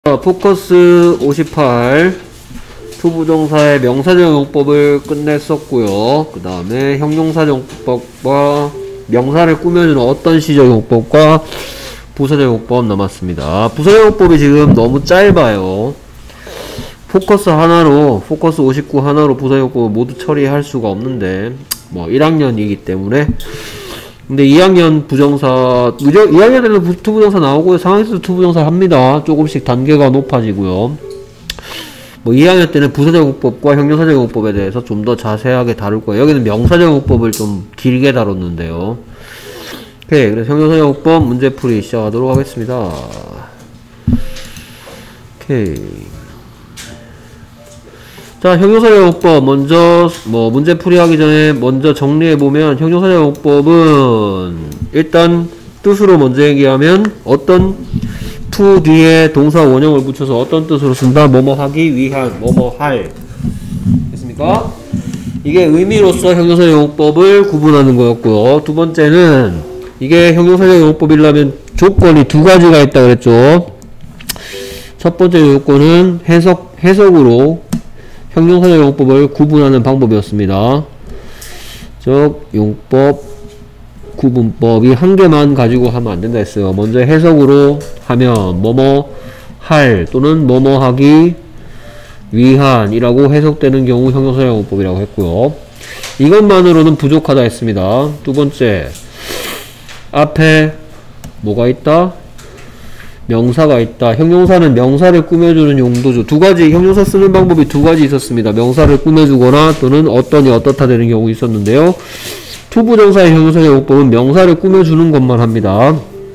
포커스 58 투부정사의 명사적용법을 끝냈었고요. 그 다음에 형용사적용법과 명사를 꾸며주는 어떤 시적용법과 부사적용법 남았습니다. 부사적용법이 지금 너무 짧아요. 포커스 하나로, 포커스 59 하나로 부사적용법을 모두 처리할 수가 없는데, 뭐 1학년이기 때문에. 근데 2학년 부정사, 2학년에는 투부정사 나오고요. 3학년에도 투부정사 합니다. 조금씩 단계가 높아지고요. 뭐 2학년 때는 부사적용법과 형용사적용법에 대해서 좀 더 자세하게 다룰 거예요. 여기는 명사적용법을 좀 길게 다뤘는데요. 오케이, 그래서 형용사적용법 문제풀이 시작하도록 하겠습니다. 오케이. 자, 형용사적용법 먼저 문제풀이 하기 전에 먼저 정리해보면, 형용사적용법은 일단 뜻으로 먼저 얘기하면 어떤 to 뒤에 동사 원형을 붙여서 어떤 뜻으로 쓴다? 뭐뭐 하기 위한, 뭐뭐 할. 됐습니까? 이게 의미로서 형용사적용법을 구분하는 거였고요. 두 번째는 이게 형용사적용법이라면 조건이 두 가지가 있다 그랬죠. 첫 번째 조건은 해석으로 형용사적용법을 구분하는 방법이었습니다. 즉 용법 구분법이 한 개만 가지고 하면 안 된다 했어요. 먼저 해석으로 하면 뭐뭐 할 또는 뭐뭐 하기 위한 이라고 해석되는 경우 형용사적용법이라고 했고요. 이것만으로는 부족하다 했습니다. 두 번째, 앞에 뭐가 있다? 명사가 있다. 형용사는 명사를 꾸며주는 용도죠. 두 가지, 형용사 쓰는 방법이 두 가지 있었습니다. 명사를 꾸며주거나 또는 어떠니 어떻다 되는 경우 있었는데요. 투부정사의 형용사적용법은 명사를 꾸며주는 것만 합니다.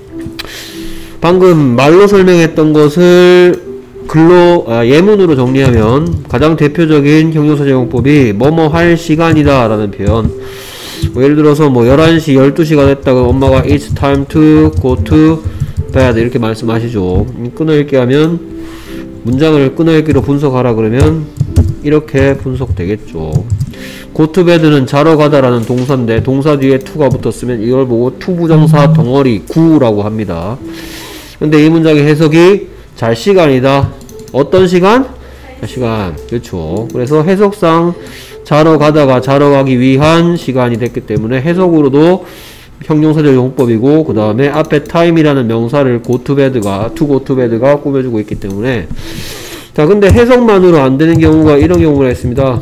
방금 말로 설명했던 것을 예문으로 정리하면 가장 대표적인 형용사적용법이 뭐뭐 할 시간이다 라는 표현. 뭐 예를 들어서 뭐 11시, 12시가 됐다고 엄마가 It's time to go to bed 이렇게 말씀하시죠. 끊어읽기 하면 문장을 끊어읽기로 분석하라 그러면 이렇게 분석되겠죠. go to bed는 자러 가다라는 동사인데 동사 뒤에 to가 붙었으면 이걸 보고 투부정사 덩어리 구라고 합니다. 근데 이 문장의 해석이 잘 시간이다. 어떤 시간? 시간. 그렇죠. 그래서 해석상 자러 가다가 자러 가기 위한 시간이 됐기 때문에 해석으로도 형용사적 용법이고, 그 다음에 앞에 time이라는 명사를 go to bed가 꾸며주고 있기 때문에. 자, 근데 해석만으로 안 되는 경우가 이런 경우가 있습니다.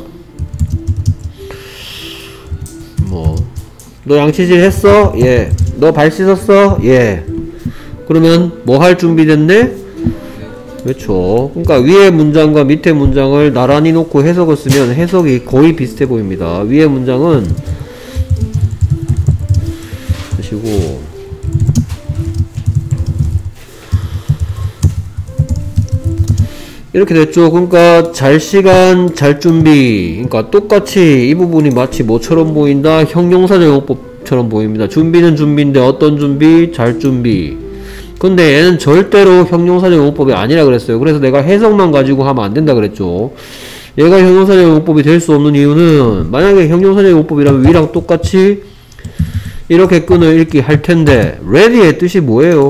너 양치질 했어? 예. 너 발 씻었어? 예. 그러면 뭐 할 준비됐네? 그렇죠. 그러니까 위에 문장과 밑에 문장을 나란히 놓고 해석을 쓰면 해석이 거의 비슷해 보입니다. 위에 문장은 보시고 이렇게 됐죠. 그러니까 잘 시간, 잘 준비. 그러니까 똑같이 이 부분이 마치 뭐처럼 보인다? 형용사적용법처럼 보입니다. 준비는 준비인데 어떤 준비? 잘 준비. 근데 얘는 절대로 형용사적용법이 아니라 그랬어요. 그래서 내가 해석만 가지고 하면 안 된다 그랬죠. 얘가 형용사적용법이 될 수 없는 이유는, 만약에 형용사적용법이라면 위랑 똑같이 이렇게 끊어읽기 할 텐데, ready의 뜻이 뭐예요?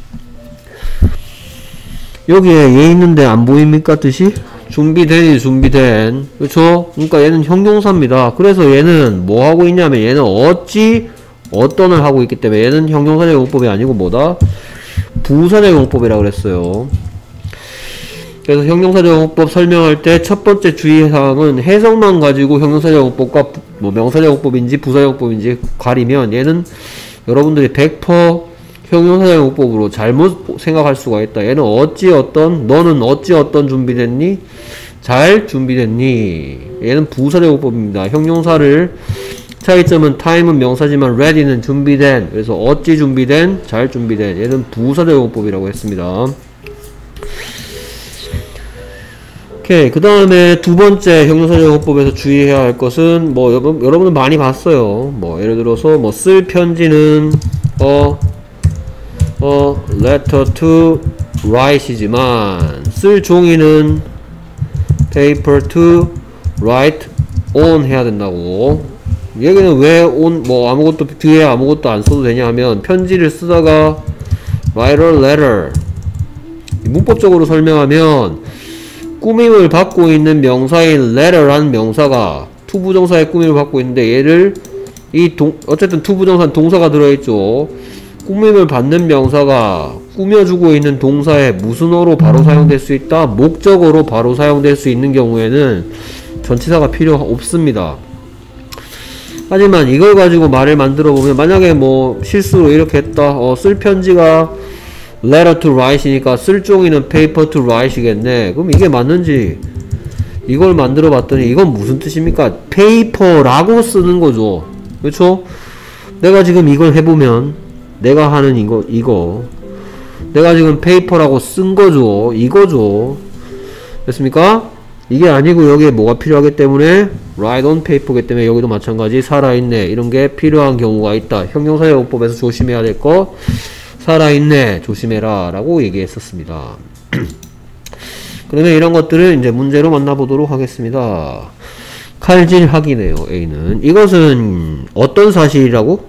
여기에 얘 있는데 안 보입니까? 뜻이? 준비된이 준비된. 그렇죠? 그러니까 얘는 형용사입니다. 그래서 얘는 뭐 하고 있냐면 얘는 어떤을 하고 있기 때문에 얘는 형용사적용법이 아니고 뭐다? 부사적용법이라고 그랬어요. 그래서 형용사적용법 설명할 때 첫 번째 주의사항은 해석만 가지고 형용사적용법과 뭐 명사적용법인지 부사적용법인지 가리면 얘는 여러분들이 100% 형용사적용법으로 잘못 생각할 수가 있다. 얘는 너는 어떤 준비됐니? 잘 준비됐니? 얘는 부사적용법입니다. 형용사를 차이점은 time은 명사지만 ready는 준비된. 그래서 준비된, 잘 준비된. 얘는 부사적용법이라고 했습니다. 오케이. 그 다음에 두 번째 형용사적용법에서 주의해야 할 것은 뭐 여러분은 많이 봤어요. 뭐 예를 들어서 뭐 쓸 편지는 letter to write이지만 쓸 종이는 paper to write on 해야 된다고. 여기는 왜 on 아무것도 뒤에 아무것도 안 써도 되냐 하면 편지를 쓰다가 write a letter 문법적으로 설명하면 꾸밈을 받고 있는 명사인 letter라는 명사가 투부정사의 꾸밈을 받고 있는데 얘를 어쨌든 투부정사는 동사가 들어있죠. 꾸밈을 받는 명사가 꾸며주고 있는 동사에 무슨 어로 바로 사용될 수 있다? 목적어로 바로 사용될 수 있는 경우에는 전치사가 필요 없습니다. 하지만 이걸 가지고 말을 만들어 보면 만약에 뭐 실수로 이렇게 했다. 쓸 편지가 letter to write이니까 쓸 종이는 paper to write이겠네. 그럼 이게 맞는지 이걸 만들어 봤더니 이건 무슨 뜻입니까? paper라고 쓰는 거죠. 그렇죠? 내가 지금 이걸 해보면 내가 하는 이거 내가 지금 paper라고 쓴 거죠. 이거죠. 됐습니까? 이게 아니고 여기에 뭐가 필요하기 때문에 write on paper이기 때문에 여기도 마찬가지 살아있네 이런 게 필요한 경우가 있다. 형용사용법에서 조심해야 될 거 살아있네 조심해라 라고 얘기했었습니다. 그러면 이런 것들을 이제 문제로 만나보도록 하겠습니다. 칼질하기네요. A는 이것은 어떤 사실이라고?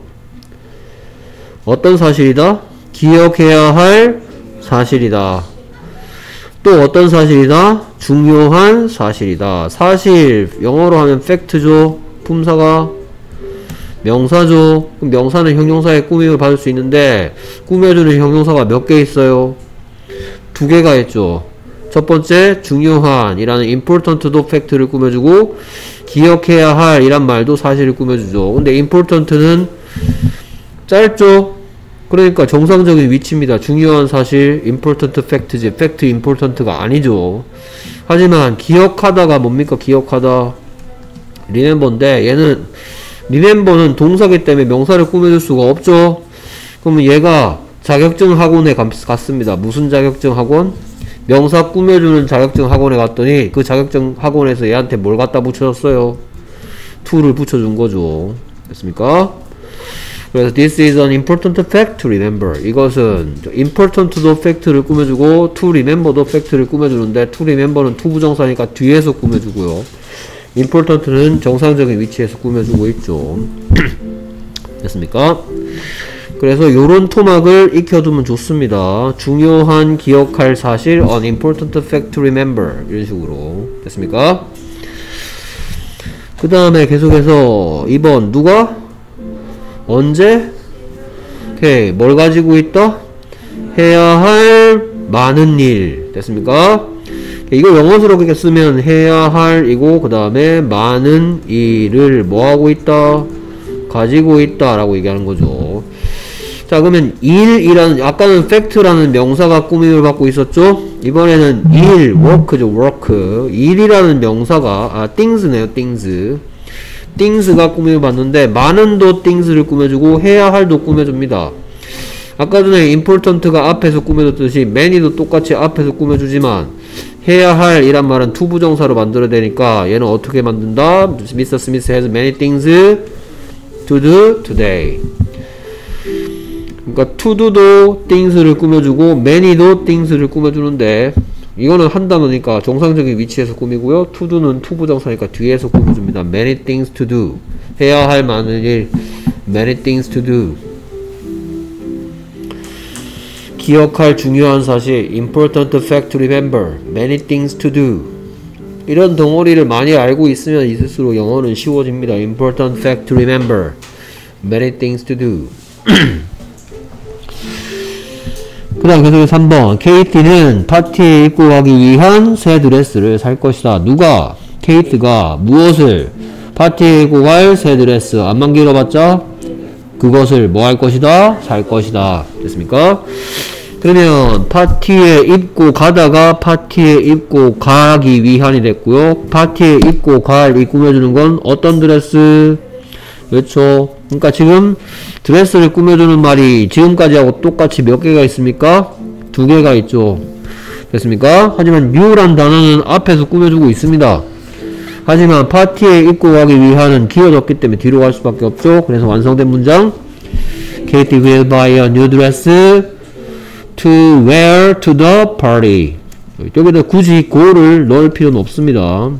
어떤 사실이다? 기억해야 할 사실이다. 또 어떤 사실이다? 중요한 사실이다. 사실 영어로 하면 팩트죠. 품사가 명사죠. 그럼 명사는 형용사의 꾸밈을 받을 수 있는데 꾸며주는 형용사가 몇 개 있어요? 2개가 있죠. 첫 번째 중요한 이라는 important도 팩트를 꾸며주고 기억해야 할 이란 말도 사실을 꾸며주죠. 근데 important는 짧죠. 그러니까 정상적인 위치입니다. 중요한 사실 important fact지 fact important가 아니죠. 하지만 기억하다가 뭡니까? 기억하다 remember인데 얘는 remember는 동사기 때문에 명사를 꾸며줄 수가 없죠. 그러면 얘가 자격증 학원에 갔습니다. 무슨 자격증 학원? 명사 꾸며주는 자격증 학원에 갔더니 그 자격증 학원에서 얘한테 뭘 갖다 붙여줬어요? to를 붙여준 거죠. 됐습니까? 그래서 this is an important fact to remember. 이것은 important도 fact를 꾸며주고 to remember도 fact를 꾸며주는데 to remember는 투부정사니까 뒤에서 꾸며주고요. important는 정상적인 위치에서 꾸며주고 있죠. 됐습니까? 그래서 요런 토막을 익혀두면 좋습니다. 중요한 기억할 사실 an important fact to remember 이런 식으로. 됐습니까? 그 다음에 계속해서 2번 누가? 언제? 오케이. 뭘 가지고 있다? 해야 할 많은 일. 됐습니까? 이거 영어로 그렇게 쓰면 해야 할 이고 그 다음에 많은 일을 뭐하고 있다? 가지고 있다 라고 얘기하는 거죠. 자 그러면 일이라는 아까는 fact라는 명사가 꾸밈을 받고 있었죠. 이번에는 일, work죠. work. 일이라는 명사가 things네요. things가 꾸밈을 받는데 많은도 things를 꾸며주고 해야 할도 꾸며줍니다. 아까 전에 important가 앞에서 꾸며줬듯이 many도 똑같이 앞에서 꾸며주지만 해야 할 이란 말은 투부정사로 만들어야 되니까 얘는 어떻게 만든다? Mr. Smith has many things to do today. 그러니까 to do도 things를 꾸며주고 many도 things를 꾸며주는데 이거는 한 단어니까 정상적인 위치에서 꾸미고요. to do는 투부정사니까 뒤에서 꾸며줍니다. many things to do. 해야 할 많은 일. many things to do. 기억할 중요한 사실 important fact to remember. many things to do. 이런 덩어리를 많이 알고 있으면 있을수록 영어는 쉬워집니다. important fact to remember. many things to do. 그 다음 계속해서 3번 케이티는 파티에 입고 가기 위한 새 드레스를 살 것이다. 누가? 케이트가 무엇을? 파티에 입고 갈 새 드레스. 안만 길어봤자 그것을 뭐 할 것이다? 살 것이다. 됐습니까? 그러면 파티에 입고 가다가 파티에 입고 가기 위한이 됐고요. 파티에 입고 갈 이 꾸며주는 건 어떤 드레스? 그렇죠. 그러니까 지금 드레스를 꾸며주는 말이 지금까지하고 똑같이 몇 개가 있습니까? 2개가 있죠. 됐습니까? 하지만 new란 단어는 앞에서 꾸며주고 있습니다. 하지만 파티에 입고 가기 위한은 기어졌기 때문에 뒤로 갈 수밖에 없죠. 그래서 완성된 문장 Katie will buy a new dress to wear to the party. 여기다 굳이 go를 넣을 필요는 없습니다.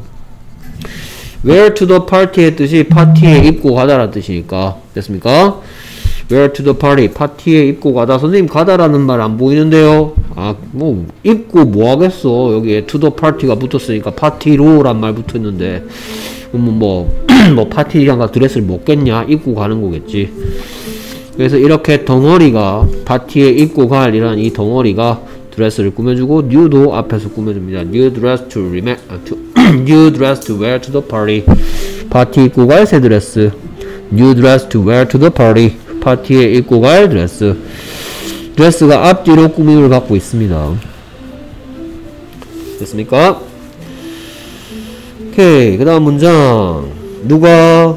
wear to the party의 뜻이 파티에 입고 가다라는 뜻이니까. 됐습니까? Where to the party? 파티에 입고 가다. 선생님 가다라는 말 안 보이는데요. 아, 뭐 입고 뭐 하겠어. 여기에 to the party가 붙었으니까 파티로란 말 붙었는데 뭐 파티장가 드레스를 먹겠냐? 입고 가는 거겠지. 그래서 이렇게 덩어리가 파티에 입고 갈 이란 이 덩어리가 드레스를 꾸며주고 new도 앞에서 꾸며줍니다. New dress to new dress to wear to the party. 파티 입고 갈 새 드레스. New dress to wear to the party. 파티에 입고 갈 드레스. 드레스가 앞뒤로 꾸밈을 받고 있습니다. 됐습니까? 오케이. 그 다음 문장. 누가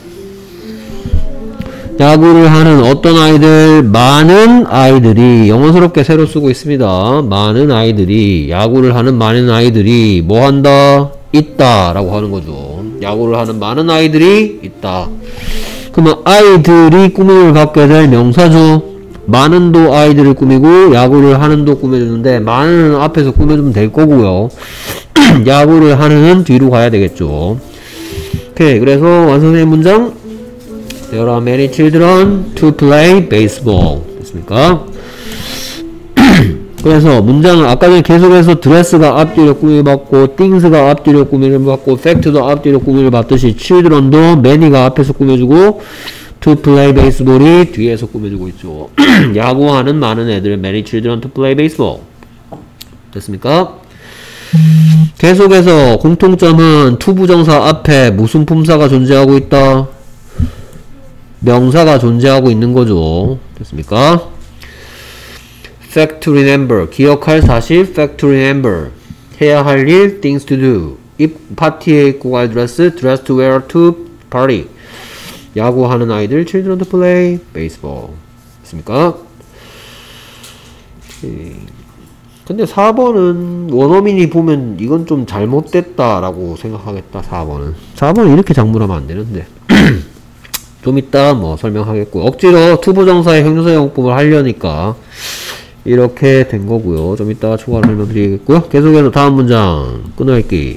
야구를 하는 어떤 아이들? 많은 아이들이 영어스럽게 새로 쓰고 있습니다. 많은 아이들이 야구를 하는 많은 아이들이 뭐 한다? 있다 라고 하는 거죠. 야구를 하는 많은 아이들이 있다. 그러면 아이들이 꾸밈을 받게 될 명사죠. 많은도 아이들을 꾸미고 야구를 하는도 꾸며주는데 많은 앞에서 꾸며주면 될 거고요. 야구를 하는은 뒤로 가야 되겠죠. 오케이. 그래서 완성된 문장 There are many children to play baseball. 됐습니까? 그래서 문장을 아까 전에 계속해서 드레스가 앞뒤로 꾸미를 받고 things가 앞뒤로 꾸미를 받고 fact도 앞뒤로 꾸미를 받듯이 children도 many가 앞에서 꾸며주고 to play baseball이 뒤에서 꾸며주고 있죠. 야구하는 많은 애들 many children to play baseball. 됐습니까? 계속해서 공통점은 to 부정사 앞에 무슨 품사가 존재하고 있다? 명사가 존재하고 있는 거죠. 됐습니까? fact to remember, 기억할 사실, fact to remember, 해야 할 일, things to do, 파티에 입고 갈 드레스, dress to wear to party, 야구하는 아이들, children to play baseball. 됐습니까? 근데 4번은 원어민이 보면 이건 좀 잘못됐다 라고 생각하겠다. 4번은 이렇게 작물하면 안 되는데 좀 이따 뭐 설명하겠고, 억지로 투부정사의 형용사용법을 하려니까 이렇게 된 거고요. 좀 이따가 추가로 설명드리겠고요. 계속해서 다음 문장 끊어읽기.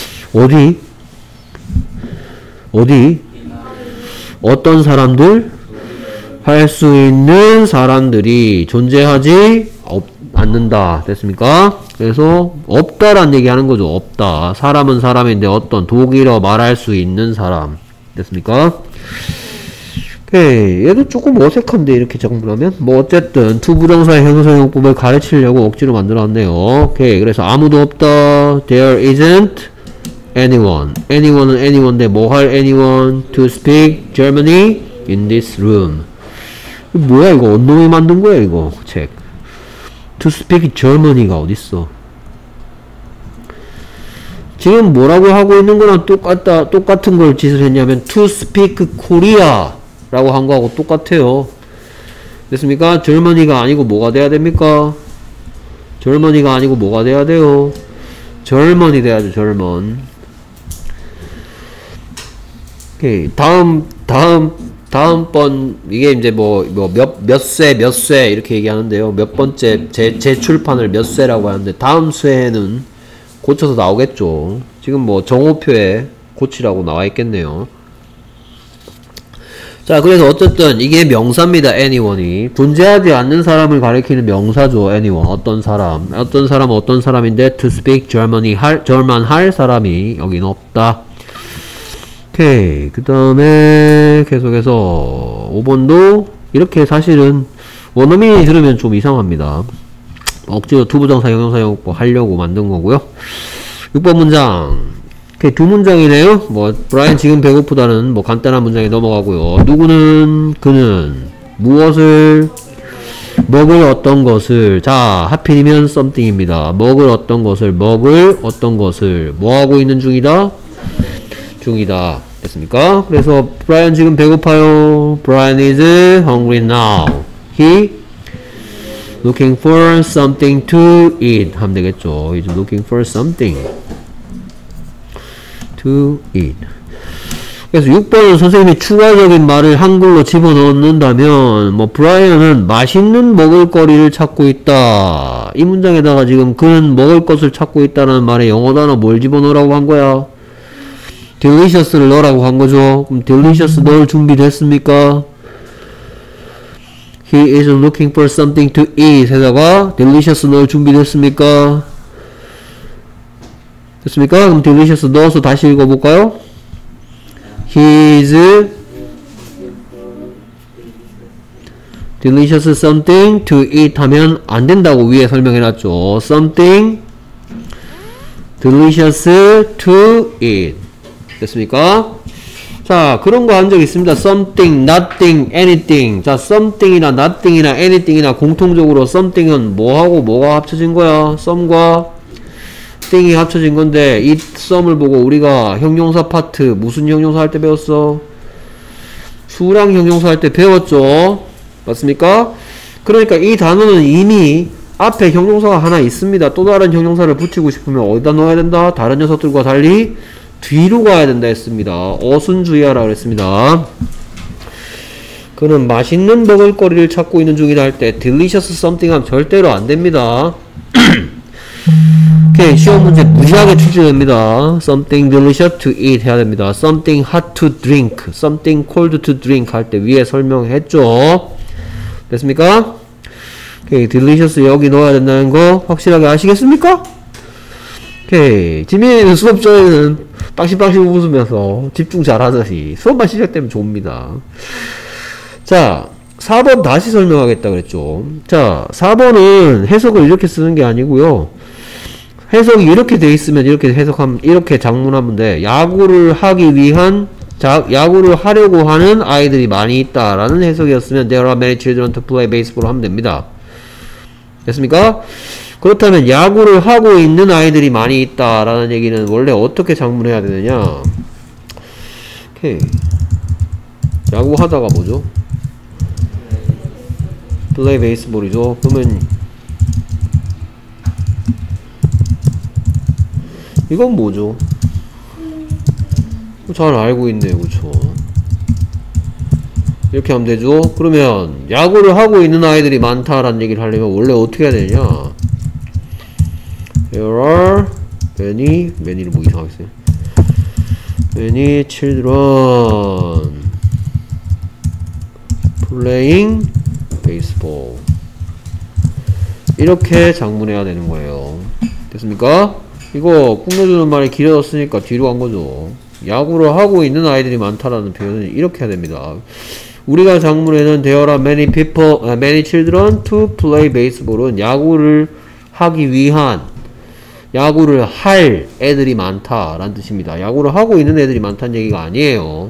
어디 어떤 사람들? 할 수 있는 사람들이 존재하지 않는다. 됐습니까? 그래서 없다란 얘기 하는 거죠. 없다. 사람은 사람인데 어떤 독일어 말할 수 있는 사람. 됐습니까? 오케이. 얘도 조금 어색한데 이렇게 정리하면 뭐 어쨌든 투부정사의 형용사용법을 가르치려고 억지로 만들어놨네요. 오케이. 그래서 아무도 없다. There isn't anyone. anyone은 anyone인데 뭐 할 anyone to speak Germany in this room. 뭐야 이거? 언놈이 만든 거야 이거 책. to speak Germany가 어딨어? 지금 뭐라고 하고 있는 거랑 똑같은 걸 짓을 했냐면 to speak Korea 라고 한 거하고 똑같아요. 됐습니까? Germany가 아니고 뭐가 돼야 됩니까? Germany가 아니고 뭐가 돼야 돼요? Germany 돼야죠. German. 오케이. 다음번 이게 이제 몇 쇄 이렇게 얘기하는데요. 몇 번째 재출판을 몇 쇄라고 하는데 다음 쇄에는 고쳐서 나오겠죠. 지금 뭐 정오표에 고치라고 나와 있겠네요. 자, 그래서 어쨌든 이게 명사입니다. anyone이 존재하지 않는 사람을 가리키는 명사죠. anyone. 어떤 사람인데 to speak German 할 사람이 여긴 없다. 오케이. 그 다음에 계속해서 5번도 이렇게 사실은 원어민이 들으면 좀 이상합니다. 억지로 투부정사 형용사용법 하려고 만든 거고요. 6번 문장. 오케이. 두 문장이네요. 뭐 브라이언 지금 배고프다는 뭐 간단한 문장에 넘어가고요. 누구는 무엇을 먹을 어떤 것을. 자, 하필이면 something입니다. 먹을 어떤 것을 뭐 하고 있는 중이다. 됐습니까? 그래서 브라이언 지금 배고파요. Brian is hungry now. He looking for something to eat 하면 되겠죠. He's looking for something to eat. 그래서 6번은 선생님이 추가적인 말을 한글로 집어넣는다면 뭐 브라이언은 맛있는 먹을거리를 찾고 있다. 이 문장에다가 지금 그는 먹을 것을 찾고 있다는 말에 영어 단어 뭘 집어넣으라고 한 거야? delicious를 넣으라고 한 거죠. 그럼 delicious 넣을 준비 됐습니까? He is looking for something to eat 에다가 delicious 넣을 준비됐습니까? 됐습니까? 그럼 delicious 넣어서 다시 읽어볼까요? He is delicious something to eat 하면 안 된다고 위에 설명해놨죠. something delicious to eat. 됐습니까? 자, 그런 거 한 적 있습니다. something, nothing, anything. 자, something이나 nothing이나 anything이나 공통적으로 something은 뭐하고 뭐가 합쳐진 거야? some과 thing이 합쳐진 건데 이 some을 보고 우리가 형용사 파트 무슨 형용사 할 때 배웠어? 수량 형용사 할 때 배웠죠? 맞습니까? 그러니까 이 단어는 이미 앞에 형용사가 하나 있습니다. 또 다른 형용사를 붙이고 싶으면 어디다 넣어야 된다? 다른 녀석들과 달리 뒤로 가야 된다 했습니다. 어순주의하라 그랬습니다. 그는 맛있는 먹을거리를 찾고 있는 중이다 할 때 delicious something 하면 절대로 안 됩니다. 오케이, 시험 문제 무지하게 출제됩니다. something delicious to eat 해야 됩니다. something hot to drink, something cold to drink 할 때 위에 설명했죠. 됐습니까? 오케이, delicious 여기 넣어야 된다는 거 확실하게 아시겠습니까? 오케이, 지민이는 수업 전에는 빵실빵실 웃으면서 집중 잘하듯이 수업만 시작되면 좁니다. 자, 4번 다시 설명하겠다 그랬죠. 자, 4번은 해석을 이렇게 쓰는 게 아니고요. 해석이 이렇게 돼 있으면 이렇게 해석하면, 이렇게 작문하면 돼. 야구를 하기 위한, 야구를 하려고 하는 아이들이 많이 있다라는 해석이었으면 There are many children to play baseball 하면 됩니다. 됐습니까? 그렇다면 야구를 하고 있는 아이들이 많이 있다라는 얘기는 원래 어떻게 작문해야 되느냐? 오케이. 야구 하다가 뭐죠? play baseball이죠. 그러면 이건 뭐죠? 잘 알고 있네요. 그쵸? 이렇게 하면 되죠? 그러면 야구를 하고 있는 아이들이 많다라는 얘기를 하려면 원래 어떻게 해야 되냐? There are many를 뭐 이상하게 써요. Many children playing baseball. 이렇게 작문해야 되는 거예요. 됐습니까? 이거 끝내주는 말이 길어졌으니까 뒤로 간 거죠. 야구를 하고 있는 아이들이 많다라는 표현은 이렇게 해야 됩니다. 우리가 작문에는 There are many children to play baseball은 야구를 하기 위한, 야구를 할 애들이 많다라는 뜻입니다. 야구를 하고 있는 애들이 많다는 얘기가 아니에요.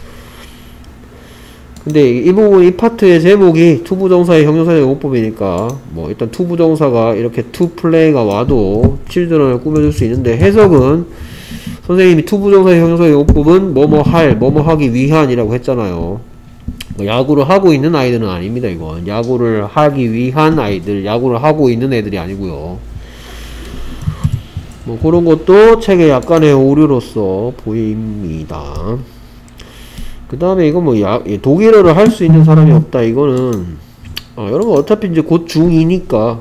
근데 이 부분, 이 파트의 제목이 투부정사의 형용사의 용법이니까 뭐 일단 투부정사가 이렇게 to play가 와도 children을 꾸며줄 수 있는데, 해석은 선생님이 투부정사의 형용사의 용법은 뭐뭐 할, 뭐뭐 하기 위한이라고 했잖아요. 야구를 하고 있는 아이들은 아닙니다. 이건 야구를 하기 위한 아이들, 야구를 하고 있는 애들이 아니고요. 뭐 그런 것도 책에 약간의 오류로서 보입니다. 그 다음에 이거 뭐 독일어를 할 수 있는 사람이 없다. 이거는 여러분 어차피 이제 곧 중2니까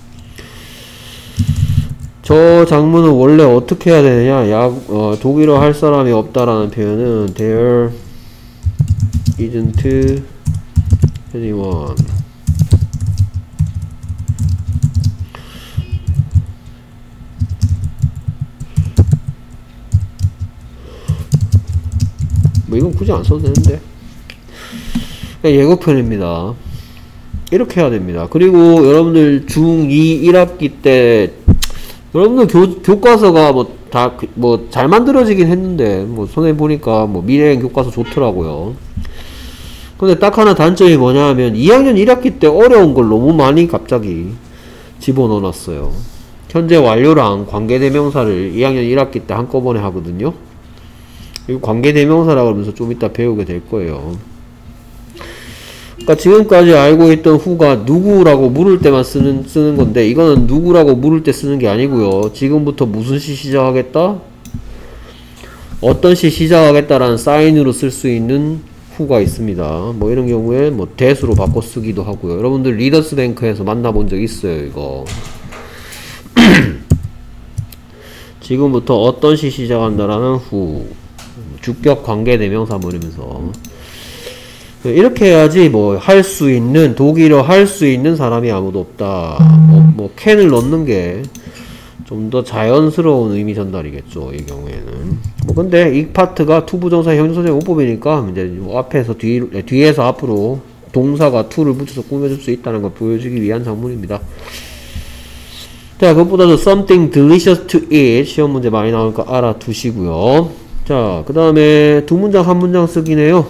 저 장문은 원래 어떻게 해야 되느냐? 독일어 할 사람이 없다라는 표현은 There isn't anyone. 뭐 이건 굳이 안 써도 되는데 예고편입니다. 이렇게 해야 됩니다. 그리고 여러분들 중2 1학기 때 여러분들 교과서가 뭐 잘 만들어지긴 했는데 뭐 선생님 보니까 뭐 미래행 교과서 좋더라고요. 근데 딱 하나 단점이 뭐냐 하면 2학년 1학기 때 어려운 걸 너무 많이 갑자기 집어넣어 놨어요. 현재 완료랑 관계대명사를 2학년 1학기 때 한꺼번에 하거든요. 이거 관계대명사라고 하면서 좀 이따 배우게 될 거예요. 그러니까 지금까지 알고 있던 who가 누구라고 물을 때만 쓰는 건데, 이거는 누구라고 물을 때 쓰는 게 아니고요. 지금부터 무슨 시 시작하겠다? 어떤 시 시작하겠다라는 사인으로 쓸 수 있는 who가 있습니다. 뭐 이런 경우에 뭐 that으로 바꿔 쓰기도 하고요. 여러분들 리더스 뱅크에서 만나본 적 있어요, 이거. 지금부터 어떤 시 시작한다라는 who. 주격 관계 대명사 뭐 이러면서. 이렇게 해야지 뭐 할 수 있는, 독일어 할 수 있는 사람이 아무도 없다. 뭐 캔을 넣는 게 좀 더 자연스러운 의미 전달이겠죠, 이 경우에는. 뭐 근데 이 파트가 투부정사 형용사적 용법이니까 이제 앞에서 뒤에서 앞으로 동사가 to를 붙여서 꾸며줄 수 있다는 걸 보여주기 위한 장문입니다. 자, 그것보다도 something delicious to eat 시험 문제 많이 나오니까 알아두시고요. 자, 그 다음에 두 문장 한 문장 쓰기네요.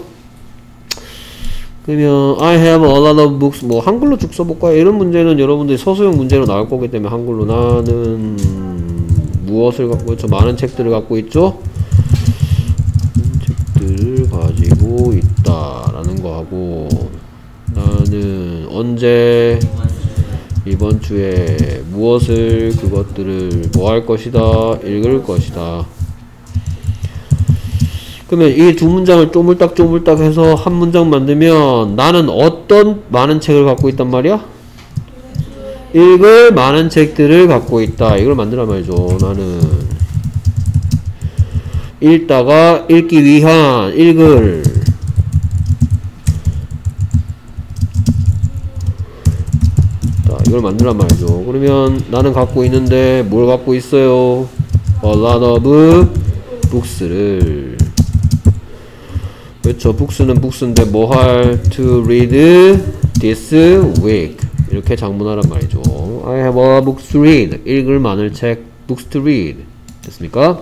그러면 I have a lot of books, 뭐 한글로 쭉 써볼까요? 이런 문제는 여러분들이 서술형 문제로 나올 거기 때문에 한글로 나는 무엇을 갖고 있죠? 많은 책들을 갖고 있죠? 책들을 가지고 있다 라는 거 하고, 나는 언제 이번 주에 무엇을 그것들을 뭐 할 것이다, 읽을 것이다. 그러면 이 두 문장을 쪼물딱 해서 한 문장 만들면 나는 어떤 많은 책을 갖고 있단 말이야? 읽을 많은 책들을 갖고 있다. 이걸 만들란 말이죠. 나는 읽다가 읽기 위한 읽을 이걸 만들란 말이죠. 그러면 나는 갖고 있는데 뭘 갖고 있어요? A lot of books를. 그렇죠. books는 books인데 뭐 할? To read this week. 이렇게 장문하란 말이죠. I have a books to read. 읽을 많은 책. books to read. 됐습니까?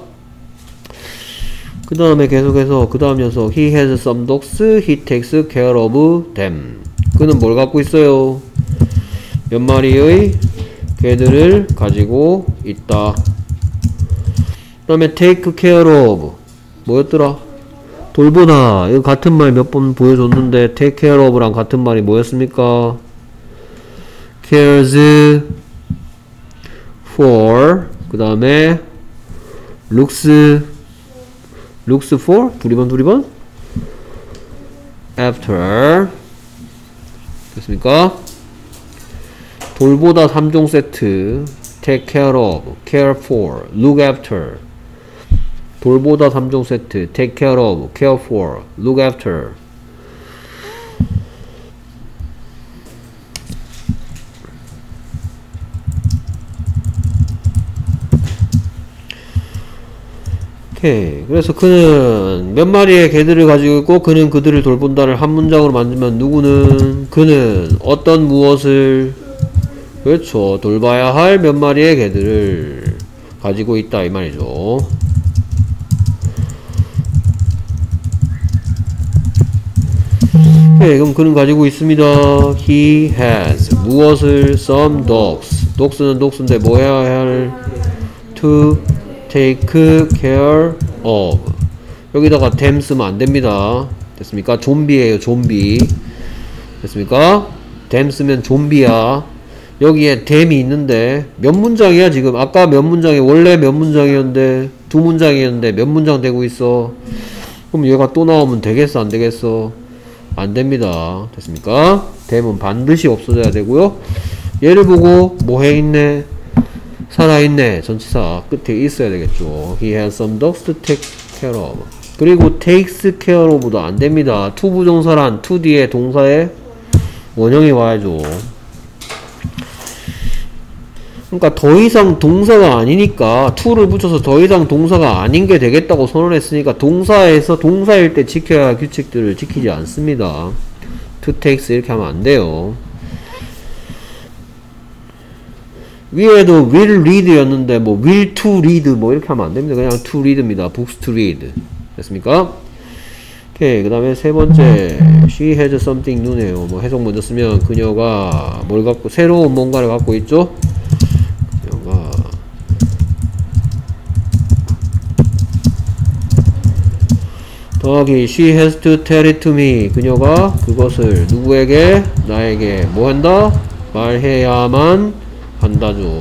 그 다음에 계속해서 그 다음 녀석 He has some dogs. He takes care of them. 그는 뭘 갖고 있어요? 몇 마리의 개들을 가지고 있다. 그 다음에 take care of 뭐였더라? 돌보다. 이거 같은 말 몇 번 보여줬는데 take care of랑 같은 말이 뭐였습니까? cares for 그 다음에 looks for 두리번 after. 됐습니까? 돌보다 3종 세트. take care of, care for, look after. 돌보다 3종 세트. take care of, care for, look after. 오케이. 그래서 그는 몇 마리의 개들을 가지고 있고 그는 그들을 돌본다를 한 문장으로 만들면 누구는 그는 어떤 무엇을 그렇죠. 돌봐야 할 몇 마리의 개들을 가지고 있다 이 말이죠. 네, 그럼 그는 가지고 있습니다. He has 무엇을? Some dogs. dogs는 dogs인데 뭐 해야 할? To take care of. 여기다가 them 쓰면 안 됩니다. 됐습니까? 좀비예요, 좀비. 됐습니까? them 쓰면 좀비야. 여기에 them이 있는데 몇 문장이야 지금? 아까 몇 문장이 원래 몇 문장이었는데 두 문장이었는데 몇 문장 되고 있어? 그럼 얘가 또 나오면 되겠어 안 되겠어? 안 됩니다. 됐습니까? them은 반드시 없어져야 되고요. 얘를 보고 뭐 해 있네? 살아있네. 전치사 끝에 있어야 되겠죠. He has some dogs to take care of. 그리고 takes care of도 안 됩니다. to 부정사란 to 뒤에 동사에 원형이 와야죠. 그러니까 더 이상 동사가 아니니까 to를 붙여서 더 이상 동사가 아닌 게 되겠다고 선언했으니까 동사에서 동사일 때 지켜야 할 규칙들을 지키지 않습니다. to takes 이렇게 하면 안 돼요. 위에도 will read 였는데 뭐 will to read 뭐 이렇게 하면 안 됩니다. 그냥 to read입니다. books to read. 됐습니까? 오케이. 그 다음에 세 번째 she has something new네요. 뭐 해석 먼저 쓰면 그녀가 뭘 갖고 새로운 뭔가를 갖고 있죠? 그녀가 더하기 she has to tell it to me. 그녀가 그것을 누구에게? 나에게 뭐 한다? 말해야만 한다죠.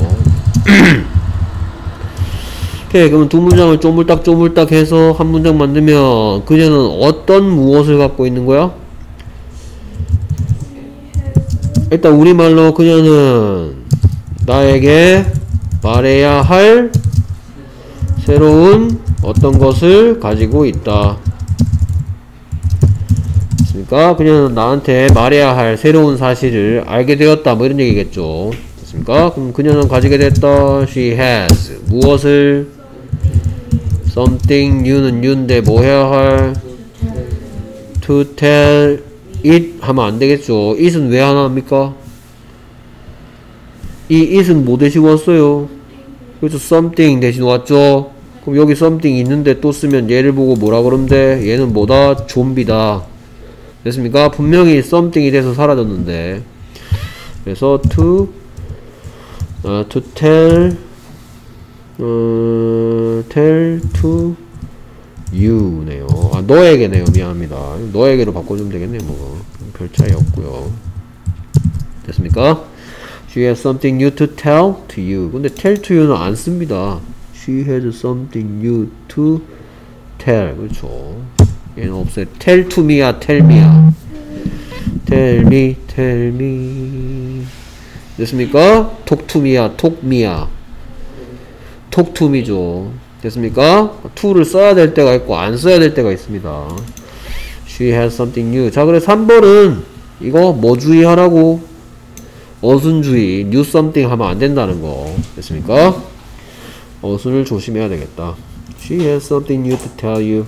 오케이. 그럼 두 문장을 쪼물딱 해서 한 문장 만들면 그녀는 어떤 무엇을 갖고 있는 거야? 일단 우리말로 그녀는 나에게 말해야 할 새로운 어떤 것을 가지고 있다. 됐습니까? 그녀는 나한테 말해야 할 새로운 사실을 알게 되었다. 뭐 이런 얘기겠죠. 됐습니까? 그럼 그녀는 가지게 됐다. She has. 무엇을? Something new는 new인데 뭐 해야 할? To tell it 하면 안 되겠죠. it은 왜 하나 합니까? 이 it은 뭐 대신 왔어요? 그래서 something 대신 왔죠. 그럼 여기 something 있는데 또 쓰면 얘를 보고 뭐라 그러면 돼? 얘는 뭐다? 좀비다. 됐습니까? 분명히 something이 돼서 사라졌는데. 그래서 to tell to you네요. 아, 너에게네요. 미안합니다. 너에게로 바꿔주면 되겠네요. 뭐 별 차이 없고요. 됐습니까? She has something new to tell to you. 근데 tell to you는 안 씁니다. She has something new to tell. 그렇죠. 얘는 없어요. tell to me야, tell me야. tell me, tell me. 됐습니까? talk to me야, talk me야. talk to me죠. 됐습니까? to를 써야 될 때가 있고 안 써야 될 때가 있습니다. She has something new. 자, 그래 3번은 이거 뭐 주의하라고? 어순주의, new something 하면 안 된다는 거. 됐습니까? 어순을 조심해야 되겠다. She has something new to tell you.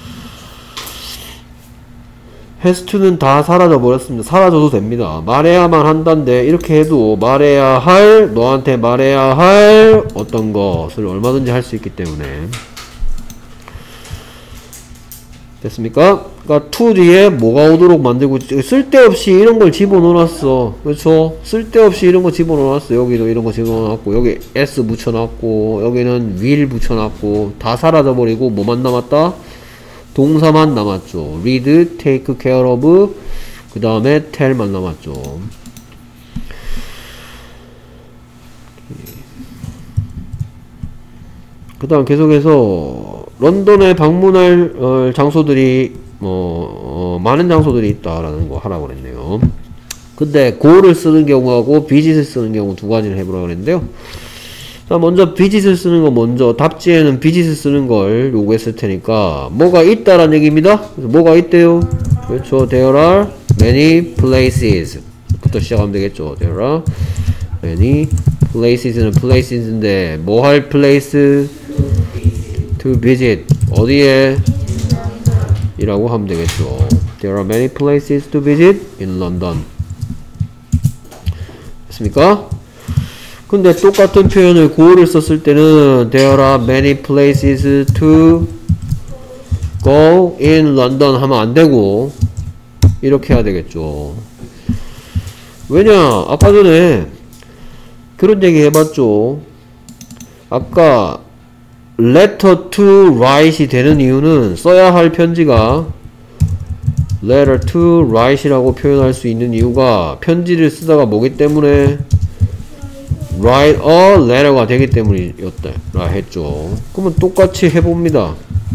has to는 다 사라져 버렸습니다. 사라져도 됩니다. 말해야만 한다는데 이렇게 해도 말해야 할, 너한테 말해야 할 어떤 것을 얼마든지 할 수 있기 때문에. 됐습니까? 그러니까 to 뒤에 뭐가 오도록 만들고, 쓸데없이 이런 걸 집어넣어놨어. 그렇죠? 쓸데없이 이런 거 집어넣어놨어. 여기도 이런 거 집어넣어놨고, 여기 s 붙여놨고, 여기는 will 붙여놨고, 다 사라져버리고 뭐만 남았다? 동사만 남았죠. read, take care of, 그 다음에 tell만 남았죠. 그 다음 계속해서 런던에 방문할 장소들이 많은 장소들이 있다라는 거 하라고 그랬네요. 근데 go를 쓰는 경우하고 visit을 쓰는 경우 두 가지를 해보라고 그랬는데요. 자, 먼저 visit을 쓰는 거 먼저 답지에는 visit을 쓰는 걸 요구했을 테니까 뭐가 있다라는 얘기입니다. 그래서 뭐가 있대요? 그렇죠. There are many places 부터 시작하면 되겠죠. There are many places는 places인데 뭐 할 place? To visit 어디에? 이라고 하면 되겠죠. There are many places to visit in London. 됐습니까? 근데 똑같은 표현을 go를 썼을 때는 There are many places to go in London 하면 안 되고 이렇게 해야 되겠죠. 왜냐? 아까 전에 그런 얘기 해봤죠. 아까 letter to write이 되는 이유는 써야 할 편지가 letter to write이라고 표현할 수 있는 이유가 편지를 쓰다가 뭐기 때문에 write a letter가 되기 때문이었다 했죠. 그러면 똑같이 해봅니다.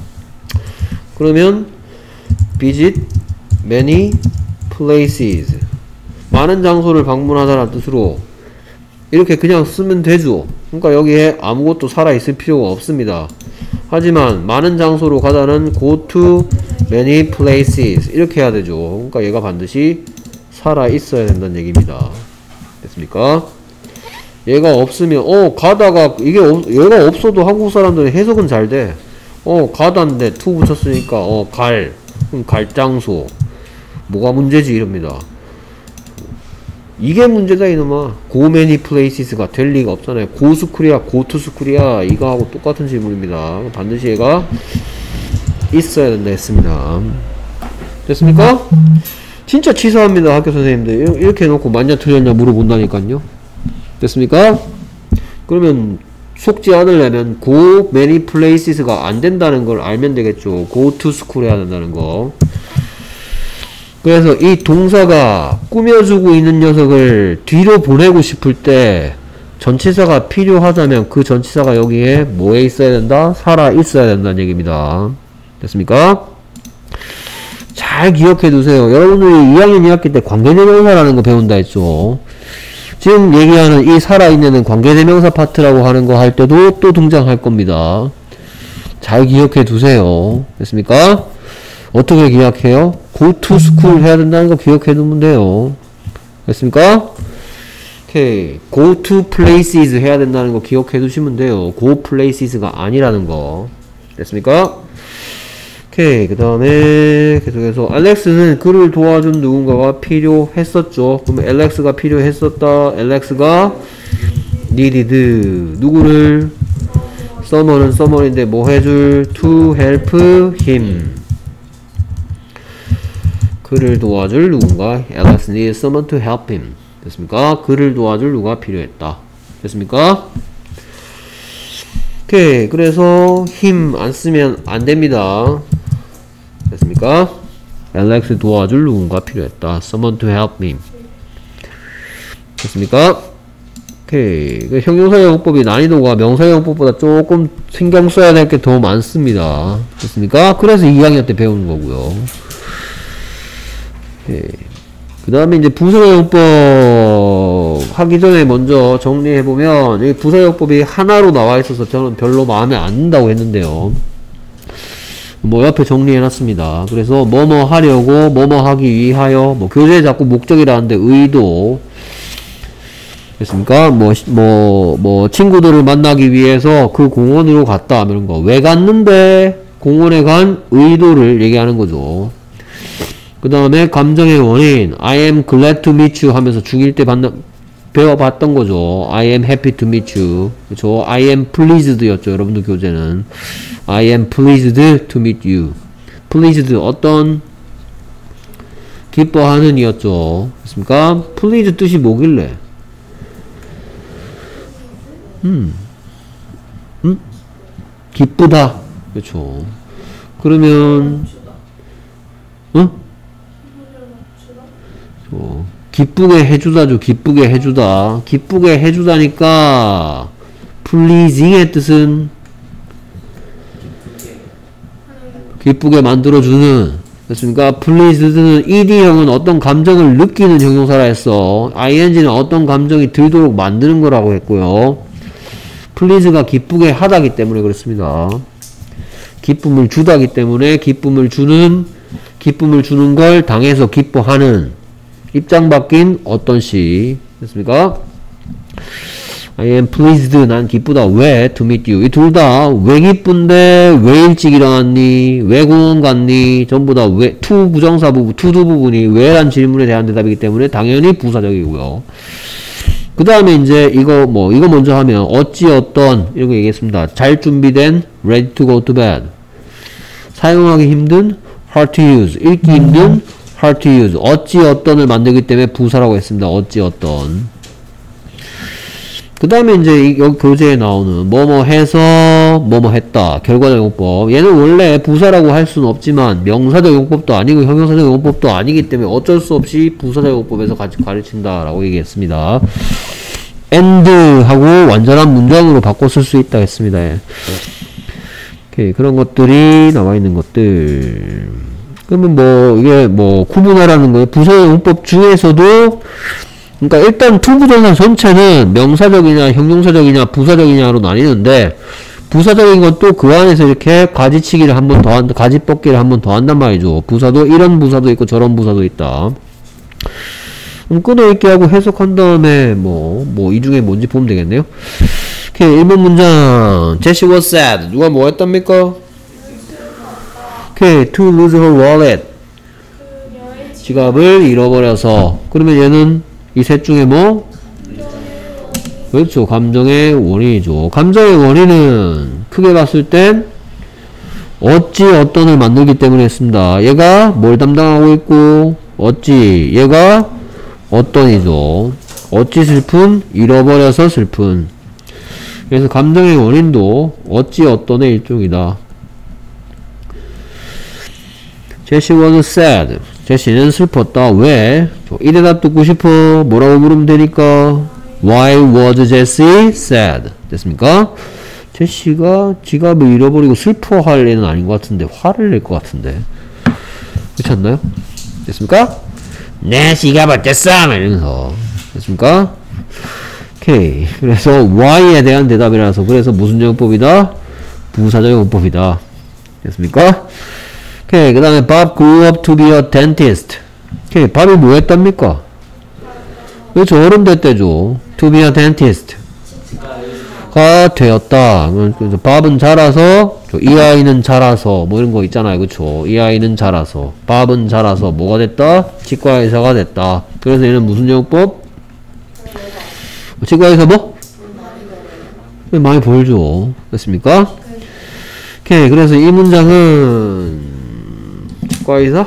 그러면 visit many places 많은 장소를 방문하다라는 뜻으로 이렇게 그냥 쓰면 되죠. 그러니까 여기에 아무것도 살아있을 필요가 없습니다. 하지만 많은 장소로 가다는 go to many places 이렇게 해야 되죠. 그러니까 얘가 반드시 살아있어야 된다는 얘기입니다. 됐습니까? 얘가 없으면 가다가 이게 얘가 없어도 한국 사람들은 해석은 잘 돼. 가다인데 to 붙였으니까 갈 그럼 갈 장소 뭐가 문제지 이럽니다. 이게 문제다 이놈아. go many places가 될 리가 없잖아요. go school이야 go to school이야 이거하고 똑같은 질문입니다. 반드시 얘가 있어야 된다 했습니다. 됐습니까? 진짜 치사합니다. 학교 선생님들 이렇게 해놓고 맞냐 틀렸냐 물어본다니까요. 됐습니까? 그러면 속지 않으려면 go many places가 안 된다는 걸 알면 되겠죠. go to school 해야 된다는 거. 그래서 이 동사가 꾸며주고 있는 녀석을 뒤로 보내고 싶을 때 전치사가 필요하다면 그 전치사가 여기에 뭐에 있어야 된다? 살아 있어야 된다는 얘기입니다. 됐습니까? 잘 기억해 두세요. 여러분들이 2학년 2학기 때 관계대명사라는 거 배운다 했죠. 지금 얘기하는 이 살아있는 관계대명사 파트라고 하는 거 할 때도 또 등장할 겁니다. 잘 기억해 두세요. 됐습니까? 어떻게 기억해요? go to school 해야 된다는 거 기억해 두면 돼요. 됐습니까? 오케이. go to places 해야 된다는 거 기억해 두시면 돼요. go places가 아니라는 거. 됐습니까? 오케이. 그 다음에 계속해서 알렉스는 그를 도와준 누군가가 필요했었죠. 그러면 알렉스가 필요했었다. 알렉스가 needed 누구를? someone은 someone인데 뭐 해줄? to help him 그를 도와줄 누군가. Alex needs someone to help him. 됐습니까? 그를 도와줄 누가 필요했다. 됐습니까? 오케이. 그래서 him 안 쓰면 안 됩니다. 됐습니까? Alex 도와줄 누군가 필요했다. Someone to help him. 됐습니까? 오케이. 그 형용사의 용법이 난이도가 명사의 용법보다 조금 신경 써야 될 게 더 많습니다. 됐습니까? 그래서 2학년 때 배우는 거고요. 그 다음에 이제 부사용법 하기 전에 먼저 정리해보면 여기 부사용법이 하나로 나와 있어서 저는 별로 마음에 안 든다고 했는데요. 뭐 옆에 정리해놨습니다. 그래서 뭐뭐 하려고 뭐뭐 하기 위하여 뭐 교재에 자꾸 목적이라는데 의도 됐습니까? 뭐 친구들을 만나기 위해서 그 공원으로 갔다 이런 거. 왜 갔는데 공원에 간 의도를 얘기하는 거죠. 그 다음에 감정의 원인 I am glad to meet you 하면서 중1 때 배워봤던 거죠. I am happy to meet you. 그렇죠? I am pleased 였죠. 여러분들 교재는 I am pleased to meet you. pleased 어떤 기뻐하는 이었죠. 그렇습니까? pleased 뜻이 뭐길래? 기쁘다. 그렇죠. 그러면 기쁘게 해주다죠. 기쁘게 해주다. 기쁘게 해주다니까 pleasing의 뜻은 기쁘게 만들어주는. 됐습니까? pleased는 ed형은 어떤 감정을 느끼는 형용사라 했어. ing는 어떤 감정이 들도록 만드는 거라고 했고요. please가 기쁘게 하다기 때문에 그렇습니다. 기쁨을 주다기 때문에 기쁨을 주는 걸 당해서 기뻐하는 입장 바뀐 어떤 시. 됐습니까? I am pleased. 난 기쁘다. 왜? To meet you. 이 둘 다 왜 기쁜데 왜 일찍 일어났니? 왜 공원 갔니? 전부 다 왜, to 부정사 부분, to do 부분이 왜란 질문에 대한 대답이기 때문에 당연히 부사적이고요. 그 다음에 이제 이거 먼저 하면 어찌 어떤 이런 거 얘기했습니다. 잘 준비된 ready to go to bed. 사용하기 힘든 hard to use. 읽기 힘든 hard to use. 어찌 어떤을 만들기 때문에 부사라고 했습니다. 어찌 어떤. 그 다음에 이제 여기 교재에 나오는 뭐뭐 해서 뭐뭐 했다. 결과적 용법. 얘는 원래 부사라고 할 수는 없지만 명사적 용법도 아니고 형용사적 용법도 아니기 때문에 어쩔 수 없이 부사적 용법에서 같이 가르친다라고 얘기했습니다. and 하고 완전한 문장으로 바꿔 쓸 수 있다 했습니다. 오케이. 그런 것들이 나와 있는 것들. 그러면 이게 구분하라는 거예요. 부사적 용법 중에서도 그러니까 일단 투부정사 전체는 명사적이냐 형용사적이냐 부사적이냐로 나뉘는데 부사적인 것도 그 안에서 이렇게 가지치기를 한 번 더 한다. 가지뽑기를 한 번 더 한단 말이죠. 부사도 이런 부사도 있고 저런 부사도 있다. 끊어읽기 하고 해석한 다음에 이 중에 뭔지 보면 되겠네요. 오케이. 1번 문장. Jessie was sad. 누가 뭐 했답니까? 오케이. To lose her wallet. 지갑을 잃어버려서. 그러면 얘는 이 셋 중에 그렇죠. 감정의 원인이죠. 감정의 원인은 크게 봤을 땐 어찌 어떤을 만들기 때문에 했습니다. 얘가 뭘 담당하고 있고 어찌 얘가 어떤이죠. 어찌 슬픈 잃어버려서 슬픈. 그래서 감정의 원인도 어찌 어떤의 일종이다. Jessie was sad. 제시는 슬펐다. 왜? 이 대답 듣고 싶어. 뭐라고 물으면 되니까 Why was Jessie sad? 됐습니까? 제시가 지갑을 잃어버리고 슬퍼할 애는 아닌 것 같은데 화를 낼 것 같은데 그렇지 않나요? 됐습니까? 내 지갑 어땠어? 이러면서 됐습니까? 오케이. 그래서 why에 대한 대답이라서 그래서 무슨 용법이다? 부사적 용법이다. 됐습니까? 오케이. 그 다음에 Bob grew up to be a dentist. 오케이. 밥이 뭐 했답니까? 그렇죠. 어른 됐대죠. To be a dentist. 가 되었다. 그래서 밥은 자라서, 이 아이는 자라서, 뭐 이런 거 있잖아요. 그쵸? 이 아이는 자라서, 밥은 자라서, 뭐가 됐다? 치과의사가 됐다. 그래서 얘는 무슨 영법? 치과의사 뭐? 많이 벌죠. 됐습니까? 오케이. 그래서 이 문장은, 치과의사?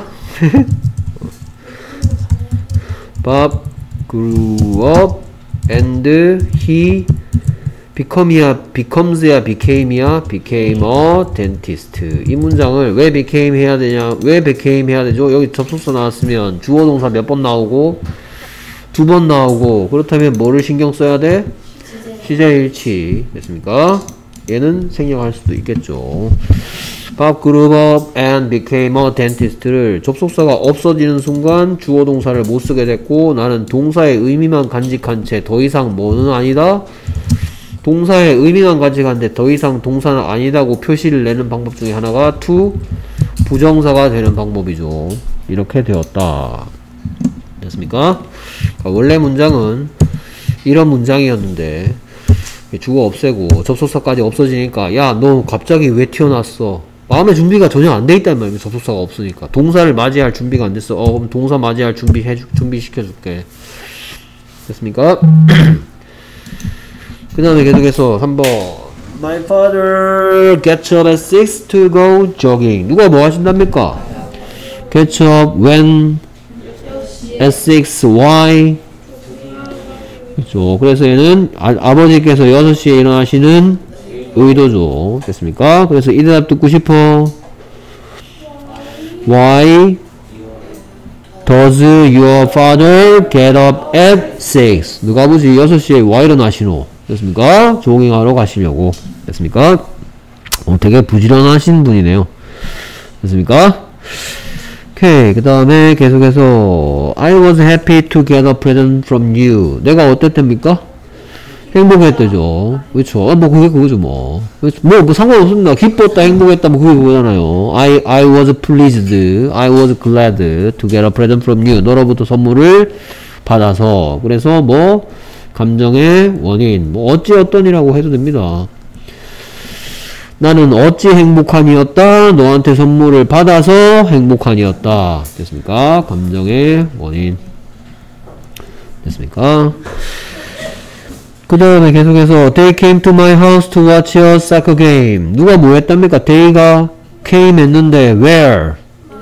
Bob grew up and he become이야, became a dentist. 이 문장을 왜 became 해야 되냐? 왜 became 해야 되죠? 여기 접속사 나왔으면 주어 동사 몇 번 나오고? 2번 나오고. 그렇다면 뭐를 신경 써야 돼? 시제일치. 됐습니까? 얘는 생략할 수도 있겠죠. Bob grew up and became a dentist를 접속사가 없어지는 순간 주어 동사를 못 쓰게 됐고, 나는 동사의 의미만 간직한 채 더 이상 뭐는 아니다? 동사의 의미만 간직한데 더 이상 동사는 아니다고 표시를 내는 방법 중에 하나가 to 부정사가 되는 방법이죠. 이렇게 되었다. 됐습니까? 그러니까 원래 문장은 이런 문장이었는데 주어 없애고 접속사까지 없어지니까 야, 너 갑자기 왜 튀어났어? 마음의 준비가 전혀 안 돼 있단 말이야. 접속사가 없으니까. 동사를 맞이할 준비가 안 됐어. 그럼 동사 맞이할 준비시켜줄게. 됐습니까? 그 다음에 계속해서 3번 My father gets up at 6 to go jogging. 누가 뭐 하신답니까? Gets up when at 6 why? 그렇죠. 그래서 얘는 아버지께서 6시에 일어나시는 의도죠. 됐습니까? 그래서 이 대답 듣고 싶어. Why does your father get up at 6? 누가 아버지 6시에 why 일어나시노? 됐습니까? 조깅하러 가시려고. 됐습니까? 되게 부지런하신 분이네요. 됐습니까? 오케이. 그 다음에 계속해서 I was happy to get a present from you. 내가 어땠답니까? 행복했대죠. 그렇죠. 뭐 그게 그거죠 뭐. 뭐 상관없습니다. 기뻤다, 행복했다, 뭐 그게 그거잖아요. I was pleased, I was glad to get a present from you. 너로부터 선물을 받아서. 그래서 뭐 감정의 원인, 뭐 어찌 어떠니라고 해도 됩니다. 나는 어찌 행복한이었다. 너한테 선물을 받아서 행복한이었다. 됐습니까? 감정의 원인. 됐습니까? 그 다음에 계속해서 They came to my house to watch a soccer game. 누가 뭐 했답니까? They가 came 했는데 where?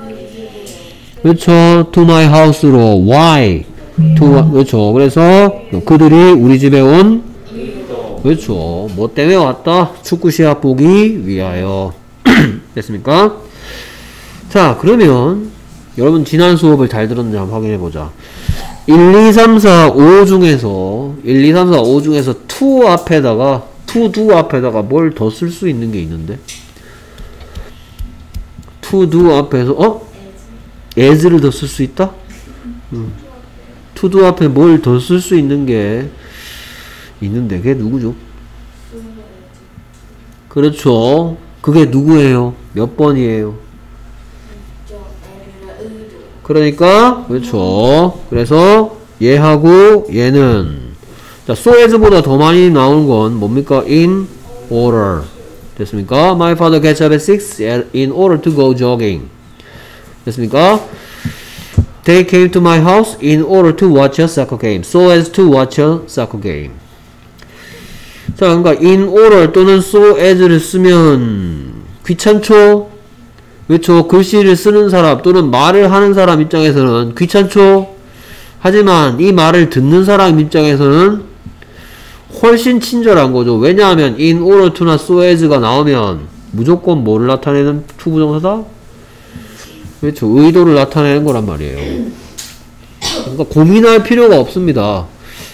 그렇죠. To my house로 why? to, 그렇죠. 그래서 그들이 우리 집에 온 그렇죠. 뭐 때문에 왔다? 축구 시합 보기 위하여. 됐습니까? 자, 그러면 여러분 지난 수업을 잘 들었는지 한번 확인해보자. 1, 2, 3, 4, 5 중에서 1, 2, 3, 4, 5 중에서 to 앞에다가 to do 앞에다가 뭘 더 쓸 수 있는 게 있는데 to do 앞에서 as를 더 쓸 수 있다? to do 앞에 뭘 더 쓸 수 있는 게 있는데 그게 누구죠? 그렇죠. 그게 누구예요? 몇 번이에요? 그러니까 그렇죠. 그래서 얘하고 얘는 자, so as보다 더 많이 나오는 건 뭡니까? in order. 됐습니까? My father gets up at 6 in order to go jogging. 됐습니까? They came to my house in order to watch a soccer game. So as to watch a soccer game. 자, 그러니까 in order 또는 so as를 쓰면 귀찮죠? 그렇죠. 글씨를 쓰는 사람 또는 말을 하는 사람 입장에서는 귀찮죠? 하지만 이 말을 듣는 사람 입장에서는 훨씬 친절한 거죠. 왜냐하면 in order to나 so as가 나오면 무조건 뭐를 나타내는 to 부정사다? 그렇죠. 의도를 나타내는 거란 말이에요. 그러니까 고민할 필요가 없습니다.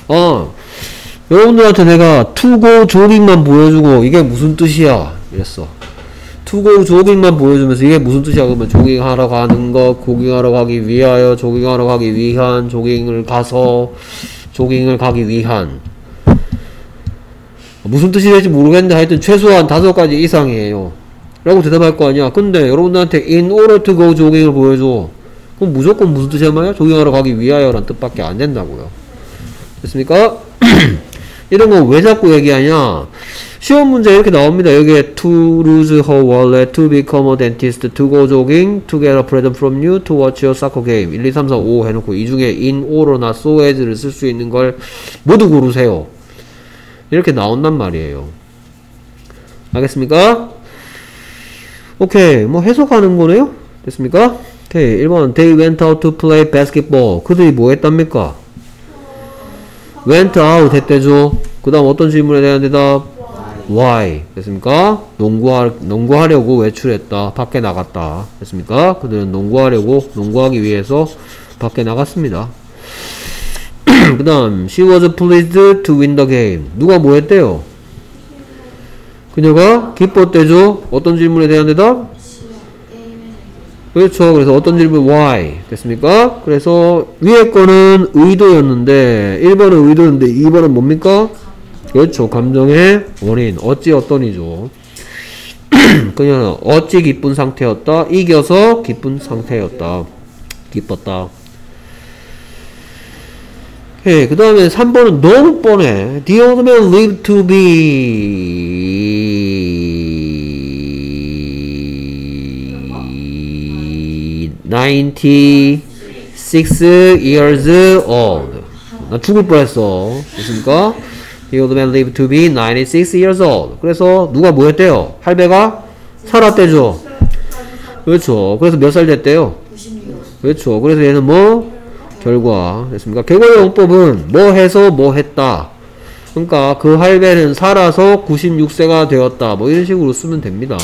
여러분들한테 내가 to go jogging만 보여주고 이게 무슨 뜻이야? 이랬어. to go jogging만 보여주면서 이게 무슨 뜻이야? 그러면 조깅하러 가는 것, 조깅하러 가기 위하여, 조깅하러 가기 위한, 조깅을 가서, 조깅을 가기 위한. 무슨 뜻이 될지 모르겠는데 하여튼 최소한 5가지 이상이에요. 라고 대답할 거 아니야. 근데 여러분들한테 in order to go jogging을 보여줘. 그럼 무조건 무슨 뜻이란 말이야? 조깅하러 가기 위하여 라는 뜻밖에 안 된다고요. 됐습니까? 이런 거 왜 자꾸 얘기하냐? 시험 문제 이렇게 나옵니다. 여기에 to lose her wallet, to become a dentist, to go jogging, to get a present from you, to watch your soccer game. 1, 2, 3, 4, 5 해놓고 이 중에 in or나 so as를 쓸 수 있는 걸 모두 고르세요. 이렇게 나온단 말이에요. 알겠습니까? 오케이. 뭐 해석하는 거네요? 됐습니까? 오케이. 1번 They went out to play basketball. 그들이 뭐 했답니까? went out 했대죠. 그 다음 어떤 질문에 대한 대답? why. 됐습니까? 농구하려고 외출했다. 밖에 나갔다. 됐습니까? 그들은 농구하기 위해서 밖에 나갔습니다. 그 다음 she was pleased to win the game. 누가 뭐 했대요? 그녀가 기뻤대죠. 어떤 질문에 대한 대답? 그렇죠. 그래서 어떤 질문? why. 됐습니까? 그래서 위에 거는 의도였는데 1번은 의도였는데 2번은 뭡니까? 그렇죠. 감정의 원인. 어찌 어떠니죠. 그녀는 어찌 기쁜 상태였다. 이겨서 기쁜 상태였다. 기뻤다. 오케이. 그 다음에 3번은 너무 뻔해. The old man lived to be 96 years old. 나 죽을 뻔했어. 됐습니까? The old man lived to be 96 years old. 그래서 누가 뭐 했대요? 할배가 살았대죠. 그렇죠. 그래서 몇 살 됐대요? 96. 그렇죠. 그래서 얘는 뭐? 결과. 됐습니까? 객관의 용법은 뭐 해서 뭐 했다. 그러니까 그 할배는 살아서 96세가 되었다. 뭐 이런 식으로 쓰면 됩니다.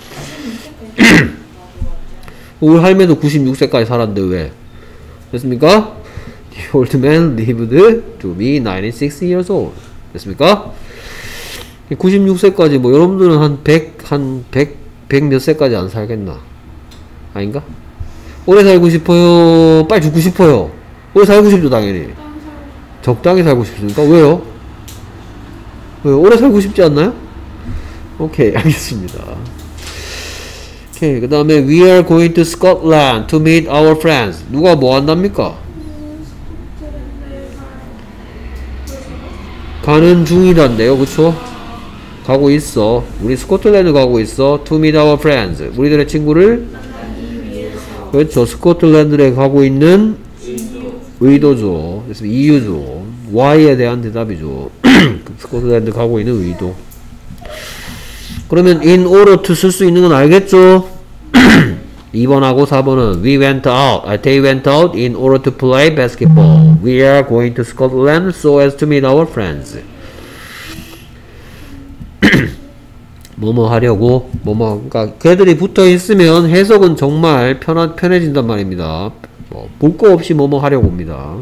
우리 할매도 96세까지 살았는데 왜? 됐습니까? The old man lived to be 96 years old. 됐습니까? 96세까지 뭐 여러분들은 한 100 몇 세까지 안 살겠나? 아닌가? 오래 살고 싶어요? 빨리 죽고 싶어요? 오래 살고 싶죠 당연히. 적당히 살고 싶습니까? 왜요? 왜요? 오래 살고 싶지 않나요? 오케이 알겠습니다. 오케이 그 다음에 We are going to Scotland to meet our friends. 누가 뭐 한답니까? 가는 중이란데요. 그쵸? 가고 있어. 우리 스코틀랜드 가고 있어. To meet our friends. 우리들의 친구를 그렇죠. 스코틀랜드에 가고 있는 의도죠. 그래서 이유죠. why에 대한 대답이죠. 스코틀랜드 가고 있는 의도. 그러면 in order to 쓸 수 있는 건 알겠죠? 2번하고 4번은 they went out in order to play basketball. We are going to Scotland so as to meet our friends. 뭐뭐 하려고 그러니까 걔들이 붙어 있으면 해석은 정말 편해진단 말입니다. 볼 거 없이 뭐뭐 하려고 옵니다.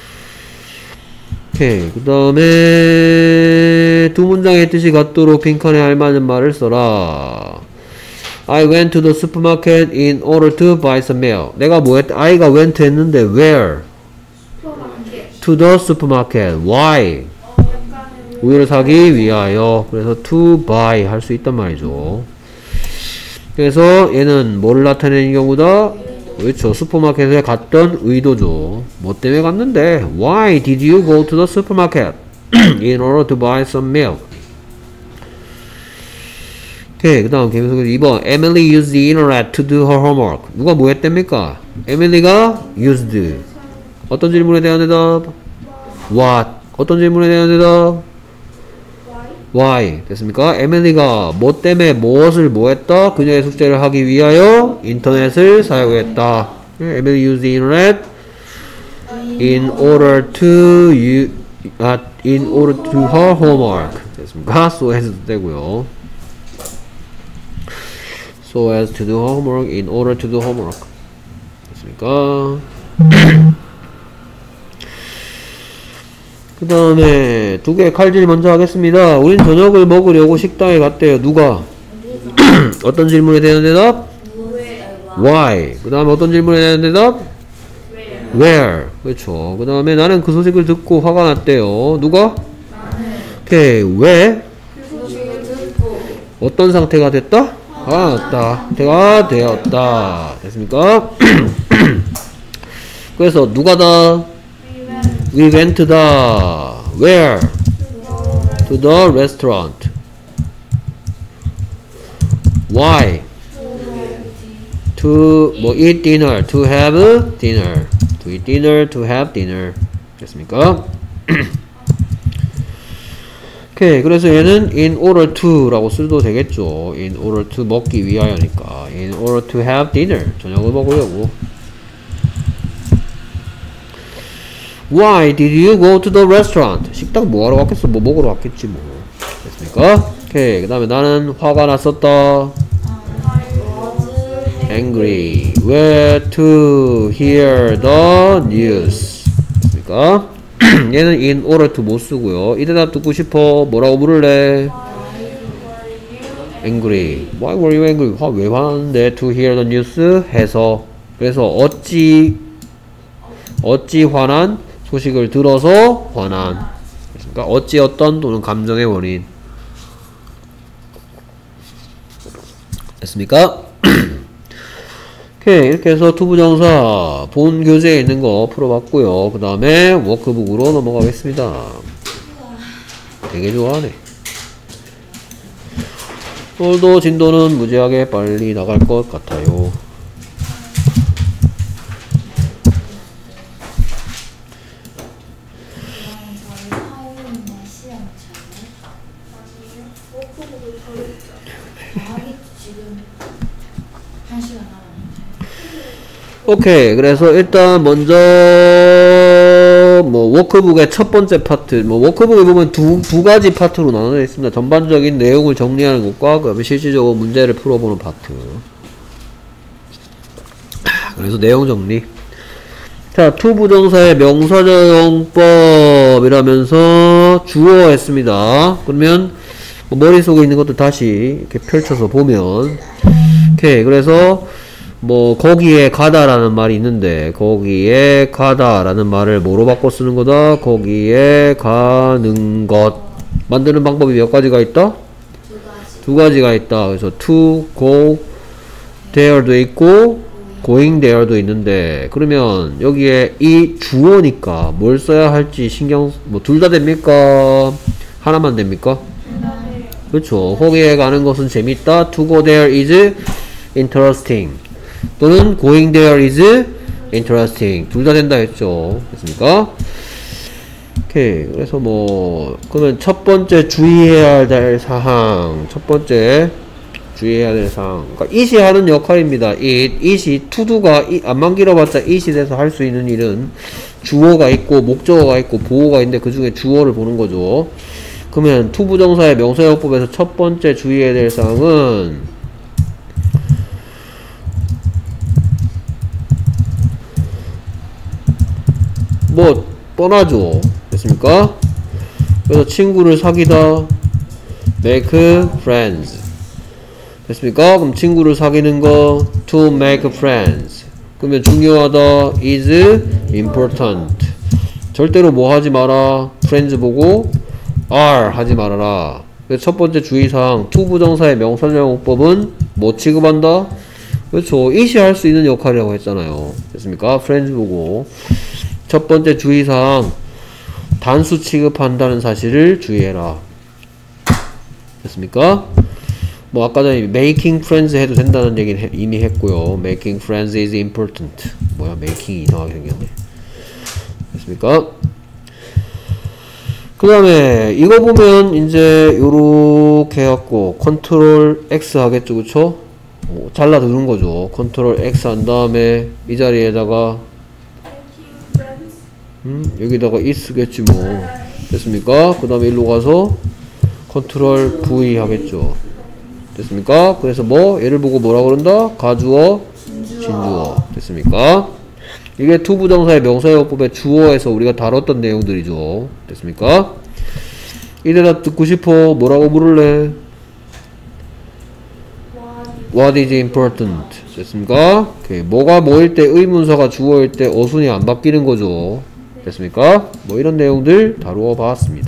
오케이. 그 다음에 두 문장의 뜻이 같도록 빈칸에 알맞은 말을 써라. I went to the supermarket in order to buy some milk. 내가 뭐 했다? I가 went 했는데 where? To the supermarket. Why? 우유를 사기 위하여. 그래서 to buy 할 수 있단 말이죠. 그래서 얘는 뭐를 나타내는 경우다? 그렇죠. 슈퍼마켓에 갔던 의도죠. 뭐 때문에 갔는데? Why did you go to the supermarket? In order to buy some milk. 오케이. 그 다음 계속 2번 Emily used the internet to do her homework. 누가 뭐 했답니까? 에밀리가 used. 어떤 질문에 대한 대답? What? 어떤 질문에 대한 대답? Why? 됐습니까? 에밀리가 뭐 때문에 무엇을 뭐 했다? 그녀의 숙제를 하기 위하여 인터넷을 사용했다. Emily used the internet in order to do her homework. 됐습니까? So as도 되고요. So as to do homework in order to do homework. 됐습니까? 그 다음에 두 개의 칼질 먼저 하겠습니다. 우린 저녁을 먹으려고 식당에 갔대요. 누가? 어떤 질문에 대한 대답? Why? 그 다음에 어떤 질문에 대한 대답? Where? 그렇죠. 그 다음에 나는 그 소식을 듣고 화가 났대요. 누가? 오케이. 왜? 어떤 상태가 됐다? 때가 되었다. 됐습니까? 그래서 누가다? We went 다. Where? To the restaurant. Why? To 뭐 eat dinner. To have dinner. To eat dinner. To have dinner. 됐습니까? 오케이. 그래서 얘는 in order to 라고 써도 되겠죠. in order to 먹기 위하여니까. in order to have dinner. 저녁을 먹으려고. Why did you go to the restaurant? 식당 뭐하러 갔겠어? 뭐 먹으러 갔겠지 뭐. 됐습니까? 오케이. 그 다음에 나는 화가 났었다. Angry. Where to hear the news. 됐습니까? 얘는 in order to 못 쓰고요. 이 대답 듣고 싶어. 뭐라고 물을래? Angry. Why were you angry? 왜 화났는데? To hear the news 해서. 그래서 어찌 화난? 소식을 들어서 화난. 그러니까 어찌었던 또는 감정의 원인. 됐습니까? 오케이. 이렇게 해서 투부정사 본 교재에 있는 거 풀어봤고요. 그 다음에 워크북으로 넘어가겠습니다. 되게 좋아하네. 오늘도 진도는 무지하게 빨리 나갈 것 같아요. 오케이. 그래서 일단 먼저 뭐 워크북의 첫 번째 파트, 뭐 워크북에 보면 두 가지 파트로 나눠져 있습니다. 전반적인 내용을 정리하는 것과 그다음에 실질적으로 문제를 풀어보는 파트. 그래서 내용 정리. 자, 투부정사의 명사적용법이라면서 주어 했습니다. 그러면 뭐 머릿속에 있는 것도 다시 이렇게 펼쳐서 보면, 오케이. 그래서 뭐 거기에 가다라는 말이 있는데, 거기에 가다라는 말을 뭐로 바꿔 쓰는 거다? 거기에 가는 것. 만드는 방법이 몇 가지가 있다? 두 가지가 있다. 그래서 to go there도 있고 going there도 있는데, 그러면 여기에 이 주어니까 뭘 써야 할지 신경, 뭐 둘 다 됩니까? 하나만 됩니까? 그렇죠. 거기에 가는 것은 재밌다. To go there is interesting. 또는 going there is interesting. 둘 다 된다 했죠. 됐습니까? 오케이. 그래서 뭐 그러면 첫 번째 주의해야 될 사항. 첫 번째 주의해야 될 사항. 그러니까 it이 하는 역할입니다. it이 to do가 안만 길어봤자 it이 돼서 할 수 있는 일은 주어가 있고 목적어가 있고 보어가 있는데 그 중에 주어를 보는 거죠. 그러면 투부정사의 명사용법에서 첫 번째 주의해야 될 사항은 뭐 뻔하죠. 됐습니까? 그래서 친구를 사귀다 make friends. 됐습니까? 그럼 친구를 사귀는 거 to make friends. 그러면 중요하다 is important. 절대로 뭐 하지 마라. friends 보고 are 하지 말아라. 그래서 첫 번째 주의사항 투부정사의 명사용법은 뭐 취급한다? 그렇죠. it이 할 수 있는 역할이라고 했잖아요. 됐습니까? friends 보고 첫 번째 주의사항 단수 취급한다는 사실을 주의해라. 됐습니까? 뭐 아까 전에 making friends 해도 된다는 얘기는 이미 했고요. making friends is important. 뭐야 making이 이상하게 생겼네. 됐습니까? 그 다음에 이거 보면 이제 요렇게 해갖고 컨트롤 X 하겠죠. 그쵸? 잘라 두는 거죠. 컨트롤 X 한 다음에 이 자리에다가 여기다가 이 쓰겠지 뭐. 됐습니까? 그 다음에 일로 가서 컨트롤 V 하겠죠. 됐습니까? 그래서 뭐 얘를 보고 뭐라 그런다? 가주어, 진주어. 됐습니까? 이게 투부정사의 명사용법의 주어에서 우리가 다뤘던 내용들이죠. 됐습니까? 이 대답 듣고 싶어. 뭐라고 물을래? What is important? 됐습니까? 오케이. 뭐가 뭐일 때 의문사가 주어일 때 어순이 안 바뀌는 거죠. 됐습니까? 뭐 이런 내용들 다루어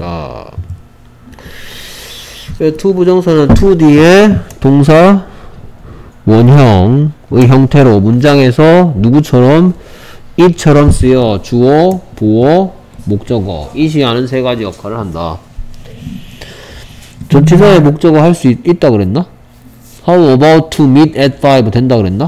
봤습니다. 투부정사는 to 뒤에 동사 원형의 형태로 문장에서 누구처럼? it처럼 쓰여 주어, 보어, 목적어. it이 하는 세 가지 역할을 한다. 전치사의 목적어 할 수 있다 그랬나? How about to meet at 5 된다 그랬나?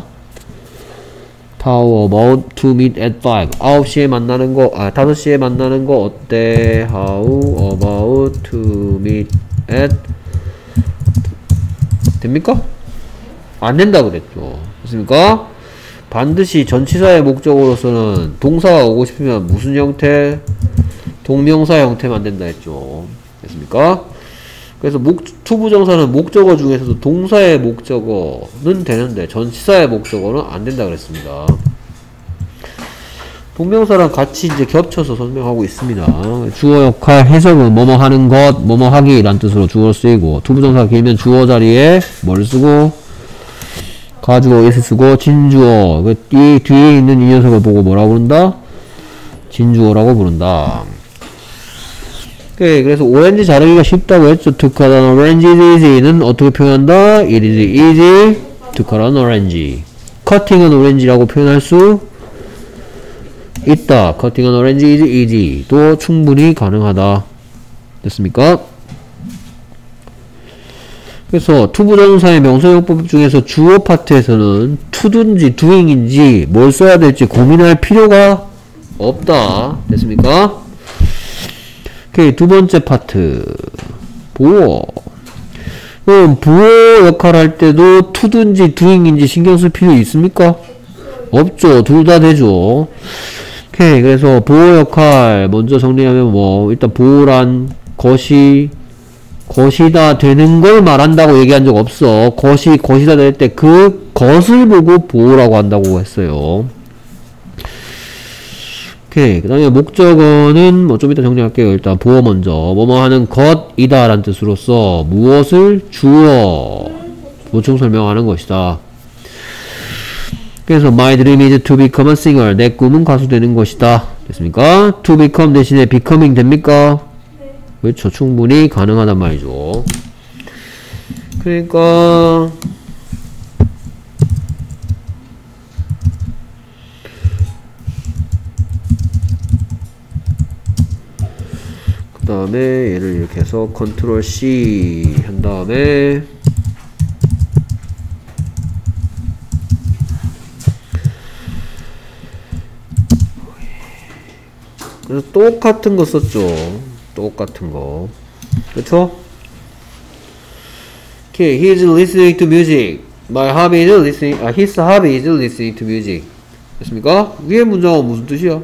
How about to meet at 5 9시에 만나는 거 5시에 만나는 거 어때? How about to meet at 됩니까? 안 된다 그랬죠. 됐습니까? 반드시 전치사의 목적으로서는 동사가 오고 싶으면 무슨 형태? 동명사 형태만 된다 했죠. 됐습니까? 그래서 투부정사는 목적어 중에서도 동사의 목적어는 되는데 전치사의 목적어는 안 된다 그랬습니다. 동명사랑 같이 이제 겹쳐서 설명하고 있습니다. 주어 역할 해석은 뭐뭐 하는 것, 뭐뭐 하기 라는 뜻으로 주어로 쓰이고 투부정사 길면 주어 자리에 뭘 쓰고 가주어 is 쓰고 진주어 이 뒤에 있는 이 녀석을 보고 뭐라고 부른다? 진주어라고 부른다. 오케이, 그래서 오렌지 자르기가 쉽다고 했죠. To cut an orange is easy는 어떻게 표현한다? It is easy to cut an orange. cutting an orange라고 표현할 수 있다. cutting an orange is easy 도 충분히 가능하다. 됐습니까? 그래서 투부정사의 명사용법 중에서 주어 파트에서는 to든지 doing인지 뭘 써야 될지 고민할 필요가 없다. 됐습니까? 오케이, 두 번째 파트 보어. 그럼 보어 역할 할 때도 to든지 doing인지 신경 쓸 필요 있습니까? 없죠. 둘 다 되죠. 오케이, 그래서 보어 역할 먼저 정리하면 뭐 일단 보어란 것이다 되는 걸 말한다고 얘기한 적 없어. 것이다 될 때 그 것을 보고 보어라고 한다고 했어요. 오케이, 그 다음에 목적어는 뭐 좀 이따 정리할게요. 일단 보어 먼저 뭐뭐 하는 것이다 라는 뜻으로서 무엇을 주어 보충 설명하는 것이다. 그래서 my dream is to become a singer. 내 꿈은 가수 되는 것이다. 됐습니까? to become 대신에 becoming 됩니까? 네. 그렇죠. 충분히 가능하단 말이죠. 그러니까 그 다음에 얘를 이렇게 해서 컨트롤 C 한 다음에 그래서 똑같은 거 썼죠. 똑같은 거. 그쵸? Okay, he is listening to music. My hobby is listening. His hobby is listening to music. 됐습니까? 위에 문장은 무슨 뜻이야?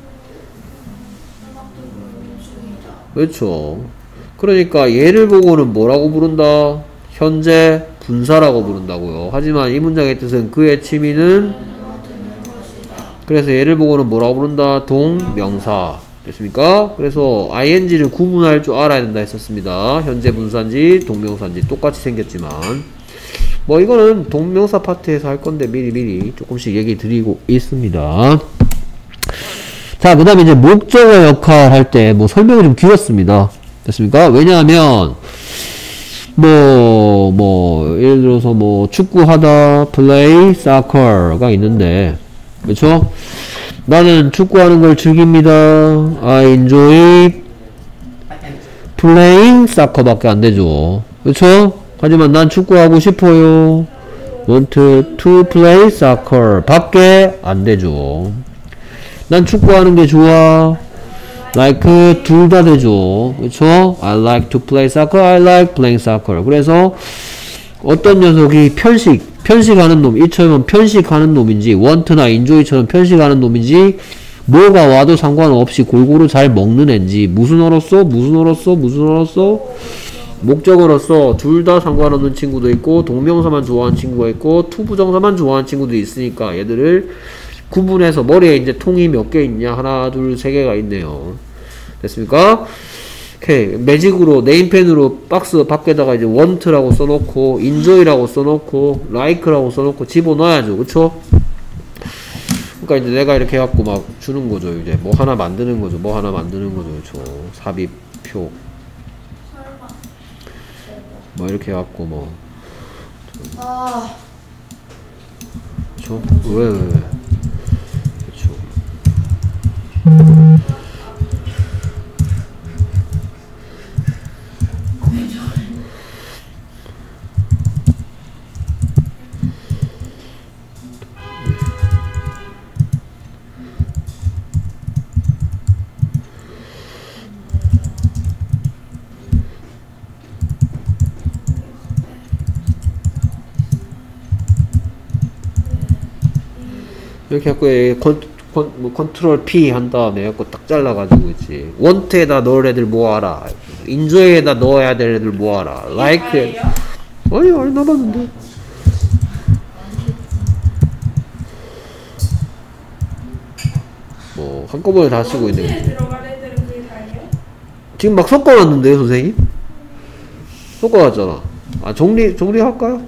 그렇죠. 그러니까 얘를 보고는 뭐라고 부른다? 현재 분사라고 부른다고요. 하지만 이 문장의 뜻은 그의 취미는 그래서 얘를 보고는 뭐라고 부른다? 동명사. 됐습니까? 그래서 ing를 구분할 줄 알아야 된다 했었습니다. 현재 분사인지 동명사인지 똑같이 생겼지만 뭐 이거는 동명사 파트에서 할 건데 미리 조금씩 얘기 드리고 있습니다. 자, 그 다음에 이제 목적어 역할 할 때 뭐 설명이 좀 길었습니다. 됐습니까? 왜냐하면 예를 들어서 축구하다, play, soccer가 있는데, 그쵸? 나는 축구하는 걸 즐깁니다. I enjoy playing soccer 밖에 안 되죠. 그쵸? 하지만 난 축구하고 싶어요. want to play soccer 밖에 안 되죠. 난 축구하는 게 좋아. like 둘 다 되죠. 그쵸? I like to play soccer. I like playing soccer. 그래서 어떤 녀석이 편식하는 놈, 이처럼 편식하는 놈인지 want나 enjoy처럼 편식하는 놈인지 뭐가 와도 상관없이 골고루 잘 먹는 앤지 무슨 어로써 목적어로서 둘 다 상관없는 친구도 있고 동명사만 좋아하는 친구가 있고 투부정사만 좋아하는 친구도 있으니까 얘들을 구분해서 머리에 이제 통이 몇 개 있냐? 하나, 둘, 세 개가 있네요. 됐습니까? 오케이. 매직으로, 네임펜으로 박스 밖에다가 이제 want라고 써놓고, enjoy라고 써놓고, like라고 써놓고 집어넣어야죠. 그쵸? 그러니까 이제 내가 이렇게 해갖고 막 주는 거죠. 이제 뭐 하나 만드는 거죠. 그쵸? 삽입표. 뭐 이렇게 해갖고 그쵸? 왜? 그쵸. 이렇게 갖고 컨트롤 P 한 다음에 갖고 딱 잘라가지고 있지. 원트에다 넣을 애들 모아라. 인조에다 넣어야 될 애들 모아라. like 아니 남았는데. 뭐 한꺼번에 다 쓰고 있는 거지. 들어갈 애들은 그게 다예요? 지금 막 섞어놨는데요, 선생님? 섞어놨잖아. 아 정리할까요?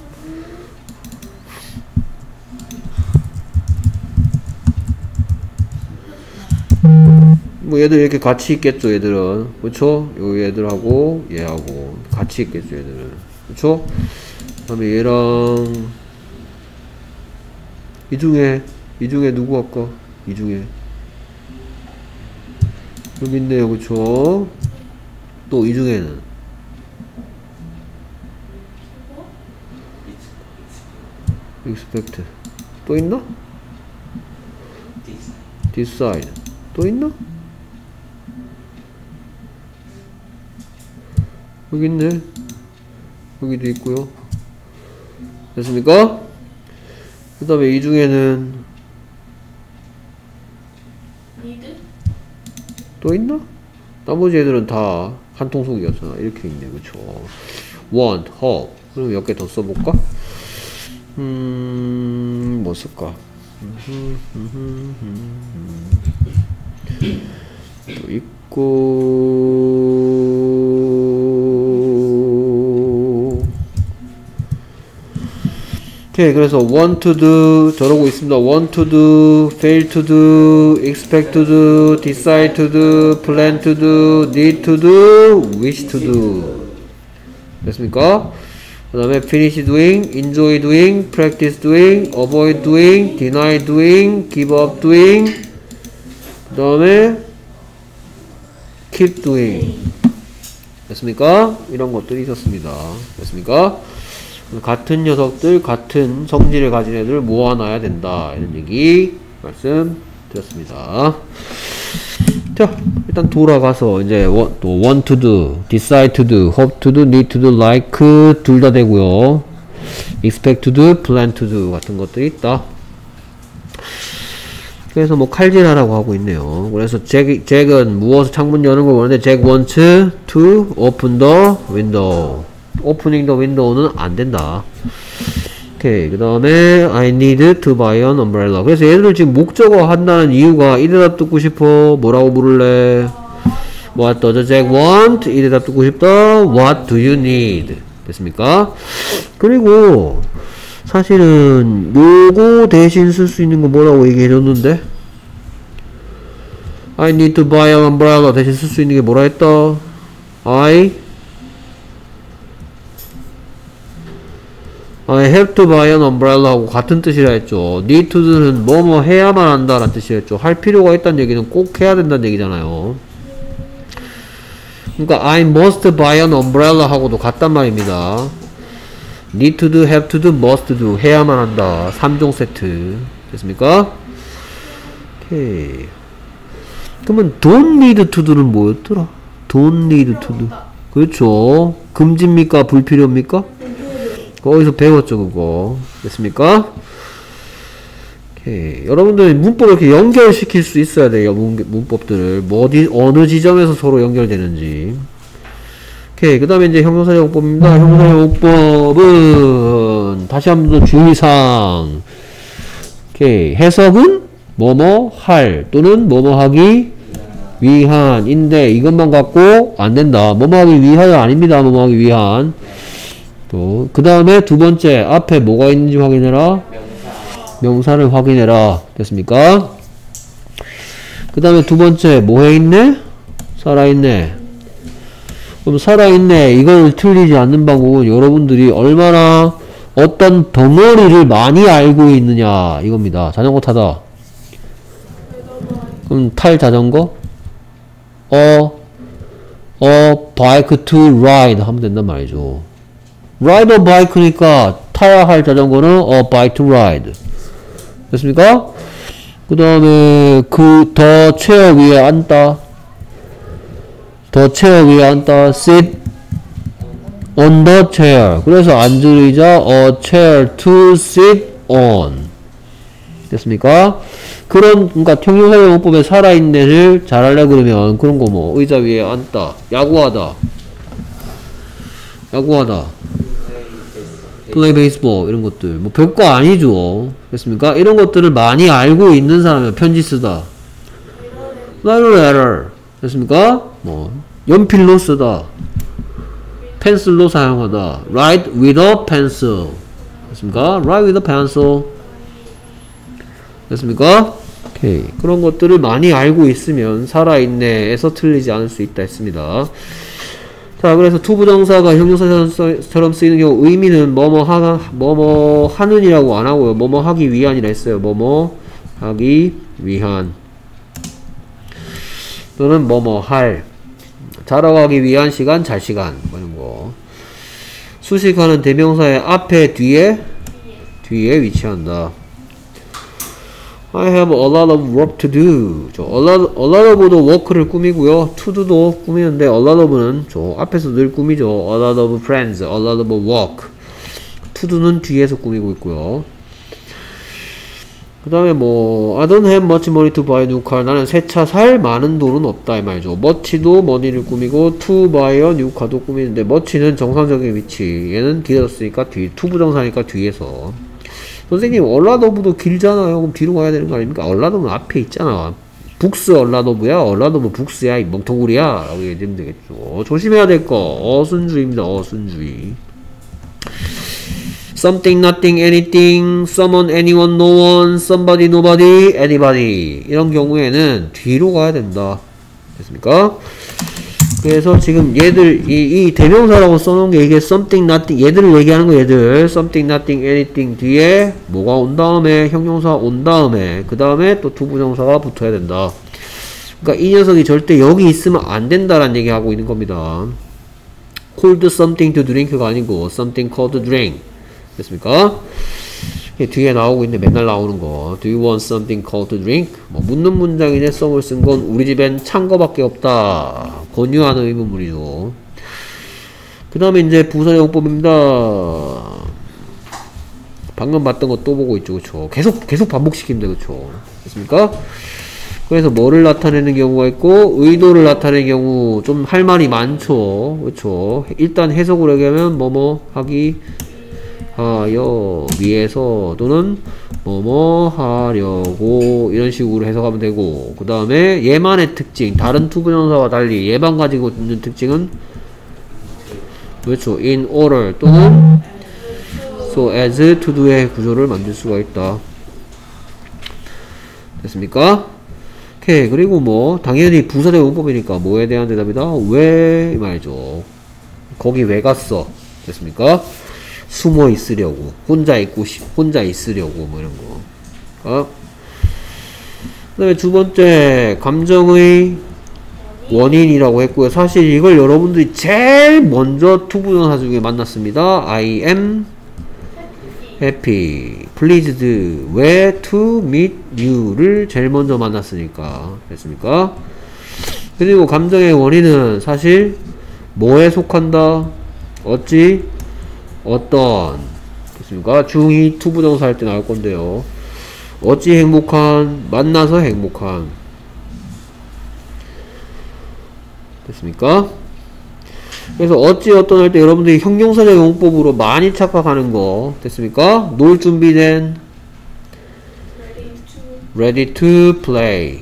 뭐 얘들 이렇게 같이 있겠죠, 얘들은. 그쵸? 요 얘들하고 얘하고 같이 있겠죠, 얘들은. 그쵸? 그 다음에 얘랑 이 중에 누구 할까? 이 중에 여기 있네요. 그쵸? 또 이 중에는 expect 또 있나? decide 또 있나? 여기 있네. 여기도 있고요. 됐습니까? 그 다음에 이 중에는 need? 또 있나? 나머지 애들은 다 한통속이었잖아. 이렇게 있네. 그쵸? want, hope. 그럼 몇 개 더 써볼까? 뭐 쓸까? 또 있고. 오케이. 그래서 want to do 저러고 있습니다. want to do, fail to do, expect to do, decide to do, plan to do, need to do, wish to do. 됐습니까? 그 다음에 finish doing, enjoy doing, practice doing, avoid doing, deny doing, give up doing. 그 다음에 keep doing. 됐습니까? 이런 것들이 있었습니다. 됐습니까? 같은 녀석들, 같은 성질을 가진 애들 모아놔야 된다. 이런 얘기 말씀드렸습니다. 자, 일단 돌아가서 이제 또 want to do, decide to do, hope to do, need to do, like 둘 다 되고요. expect to do, plan to do 같은 것들이 있다. 그래서 뭐 칼질하라고 하고 있네요. 그래서 잭은 무엇을 창문 여는 걸 원하는데 잭 wants to open the window. opening the window는 안 된다. 오케이. 그 다음에 I need to buy an umbrella. 그래서 얘들을 지금 목적어 한다는 이유가 이 대답 듣고 싶어. 뭐라고 부를래? What does Jack want? 이 대답 듣고 싶다. What do you need? 됐습니까? 그리고 사실은 요거 대신 쓸 수 있는 거 뭐라고 얘기해줬는데? I need to buy an umbrella 대신 쓸 수 있는 게 뭐라 했다? I have to buy an umbrella 하고 같은 뜻이라 했죠. need to는 뭐뭐 해야만 한다 라는 뜻이라 했죠. 할 필요가 있다는 얘기는 꼭 해야 된다는 얘기잖아요. 그러니까 I must buy an umbrella 하고도 같단 말입니다. need to do, have to do, must do 해야만 한다. 3종 세트 됐습니까? 오케이. 그러면 don't need to do는 뭐였더라? don't need to do. 그렇죠. 금지입니까? 불필요입니까? 거기서 배웠죠, 그거. 됐습니까? 오케이. 여러분들 문법을 이렇게 연결시킬 수 있어야 돼요, 문법들을. 어느 지점에서 서로 연결되는지. 오케이. 그 다음에 이제 형용사용법입니다. 형용사용법은, 다시 한 번 더 주의사항. 오케이. 해석은, 뭐뭐 할, 또는 뭐뭐 하기 위한인데, 이것만 갖고 안 된다. 뭐뭐 하기 위하여 아닙니다. 뭐뭐 하기 위한. 또, 그 다음에 두 번째, 앞에 뭐가 있는지 확인해라. 명사를 확인해라. 됐습니까? 그 다음에 두 번째, 뭐 해있네? 살아있네. 그럼 살아있네. 이걸 틀리지 않는 방법은 여러분들이 얼마나 어떤 덩어리를 많이 알고 있느냐 이겁니다. 자전거 타다. 그럼 탈 자전거? bike to ride 하면 된단 말이죠. ride a bike니까 타야 할 자전거는 bike to ride. 됐습니까? 그 다음에 더 체어 위에 앉다. 더 체어 위에 앉다. sit on the chair. 그래서 앉을 의자 a chair to sit on. 됐습니까? 그러니까 형용사적 용법에 살아있네를 잘하려 그러면 그런 거 뭐 의자 위에 앉다, 야구하다, play baseball 이런 것들 뭐 별거 아니죠. 됐습니까? 이런 것들을 많이 알고 있는 사람이 편지 쓰다, write a letter. 됐습니까? 뭐 연필로 쓰다, 펜슬로 사용하다, write with a pencil. 됐습니까? write with a pencil. 됐습니까? 오케이. 그런 것들을 많이 알고 있으면 살아있네에서 틀리지 않을 수 있다 했습니다. 자, 그래서 투부정사가 형용사처럼 쓰이는 경우 의미는 뭐뭐 하는이라고 안 하고요. 뭐뭐 하기 위한이라 했어요. 뭐뭐 하기 위한 또는 뭐뭐 할, 자러 가기 위한 시간, 잘 시간 뭐 이런 거. 수식하는 대명사의 앞에 뒤에 위치한다. I have a lot of work to do. a lot of도 work를 꾸미고요. to do도 꾸미는데 a lot of는 앞에서 늘 꾸미죠. a lot of friends, a lot of work. to do는 뒤에서 꾸미고 있고요. 그 다음에 뭐 I don't have much money to buy a new car. 나는 새 차 살 많은 돈은 없다 이 말이죠. much도 money를 꾸미고 to buy a new car도 꾸미는데 much는 정상적인 위치. 얘는 길어졌으니까 to 부정사니까 뒤에서. 선생님, 얼라더브도 길잖아요. 그럼 뒤로 가야 되는 거 아닙니까? 얼라더브는 앞에 있잖아. 북스 얼라더브야? 얼라더브 북스야? 이 멍텅구리야? 라고 얘기하면 되겠죠. 조심해야 될 거. 어순주의입니다. 어순주의. something, nothing, anything, someone, anyone, no one, somebody, nobody, anybody. 이런 경우에는 뒤로 가야 된다. 됐습니까? 그래서 지금 얘들 이 대명사라고 써놓은 게 이게 something, nothing 얘들을 얘기하는 거 얘들 something, nothing, anything 뒤에 뭐가 온 다음에 형용사 온 다음에 그 다음에 또 투부정사가 붙어야 된다. 그러니까 이 녀석이 절대 여기 있으면 안 된다라는 얘기 하고 있는 겁니다. cold something to drink가 아니고 something called drink. 됐습니까? 뒤에 나오고 있는데 맨날 나오는 거. Do you want something cold to drink? 뭐 묻는 문장인데 썸을 쓴 건 우리 집엔 찬 거밖에 없다. 권유하는 의문문이죠. 그 다음에 이제 부사의 용법입니다. 방금 봤던 거 또 보고 있죠. 그쵸? 계속 반복시키면 돼. 그쵸? 됐습니까? 그래서 뭐를 나타내는 경우가 있고 의도를 나타내는 경우 좀 할 말이 많죠. 그쵸? 일단 해석을 얘기하면 뭐뭐 하기 하여 위해서 또는 뭐뭐 하려고 이런 식으로 해석하면 되고 그 다음에 얘만의 특징 다른 투부정사와 달리 얘만 가지고 있는 특징은 그렇죠. in order 또는 so as to do의 구조를 만들 수가 있다. 됐습니까? 오케이. 그리고 뭐 당연히 부사적 용법이니까 뭐에 대한 대답이다. 왜 이 말이죠. 거기 왜 갔어? 됐습니까? 숨어 있으려고, 혼자 있으려고, 뭐 이런 거. 그 다음에 두 번째, 감정의 원인이라고 했고요. 사실 이걸 여러분들이 제일 먼저 투부정사 중에 만났습니다. I am happy, pleased, 왜 to meet you를 제일 먼저 만났으니까. 됐습니까? 그리고 감정의 원인은 사실 뭐에 속한다? 어떤 됐습니까? 중2 투부정사 할 때 나올 건데요. 어찌 행복한, 만나서 행복한. 됐습니까? 그래서 어찌 어떤 할 때 여러분들이 형용사적 용법으로 많이 착각하는 거 됐습니까? 놀 준비된 ready to play.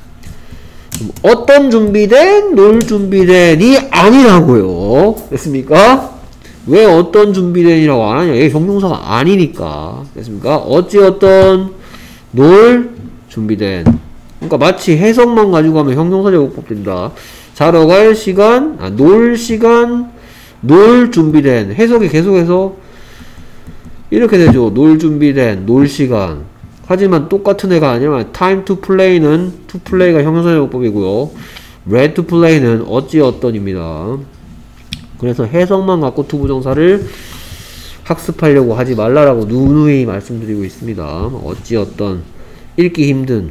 어떤 준비된, 놀 준비된이 아니라고요. 됐습니까? 왜 어떤 준비된이라고 안 하냐? 이게 형용사가 아니니까. 됐습니까? 어찌 어떤 놀 준비된. 그러니까 마치 해석만 가지고 하면 형용사적 용법 된다. 자러 갈 시간, 놀 시간, 놀 준비된. 해석이 계속해서 이렇게 되죠. 놀 준비된, 놀 시간. 하지만 똑같은 애가 아니라 time to play는 to play가 형용사용법이고요. ready to play는 어찌 어떤입니다. 그래서 해석만 갖고 to 부정사를 학습하려고 하지 말라라고 누누이 말씀드리고 있습니다. 어찌 어떤 읽기 힘든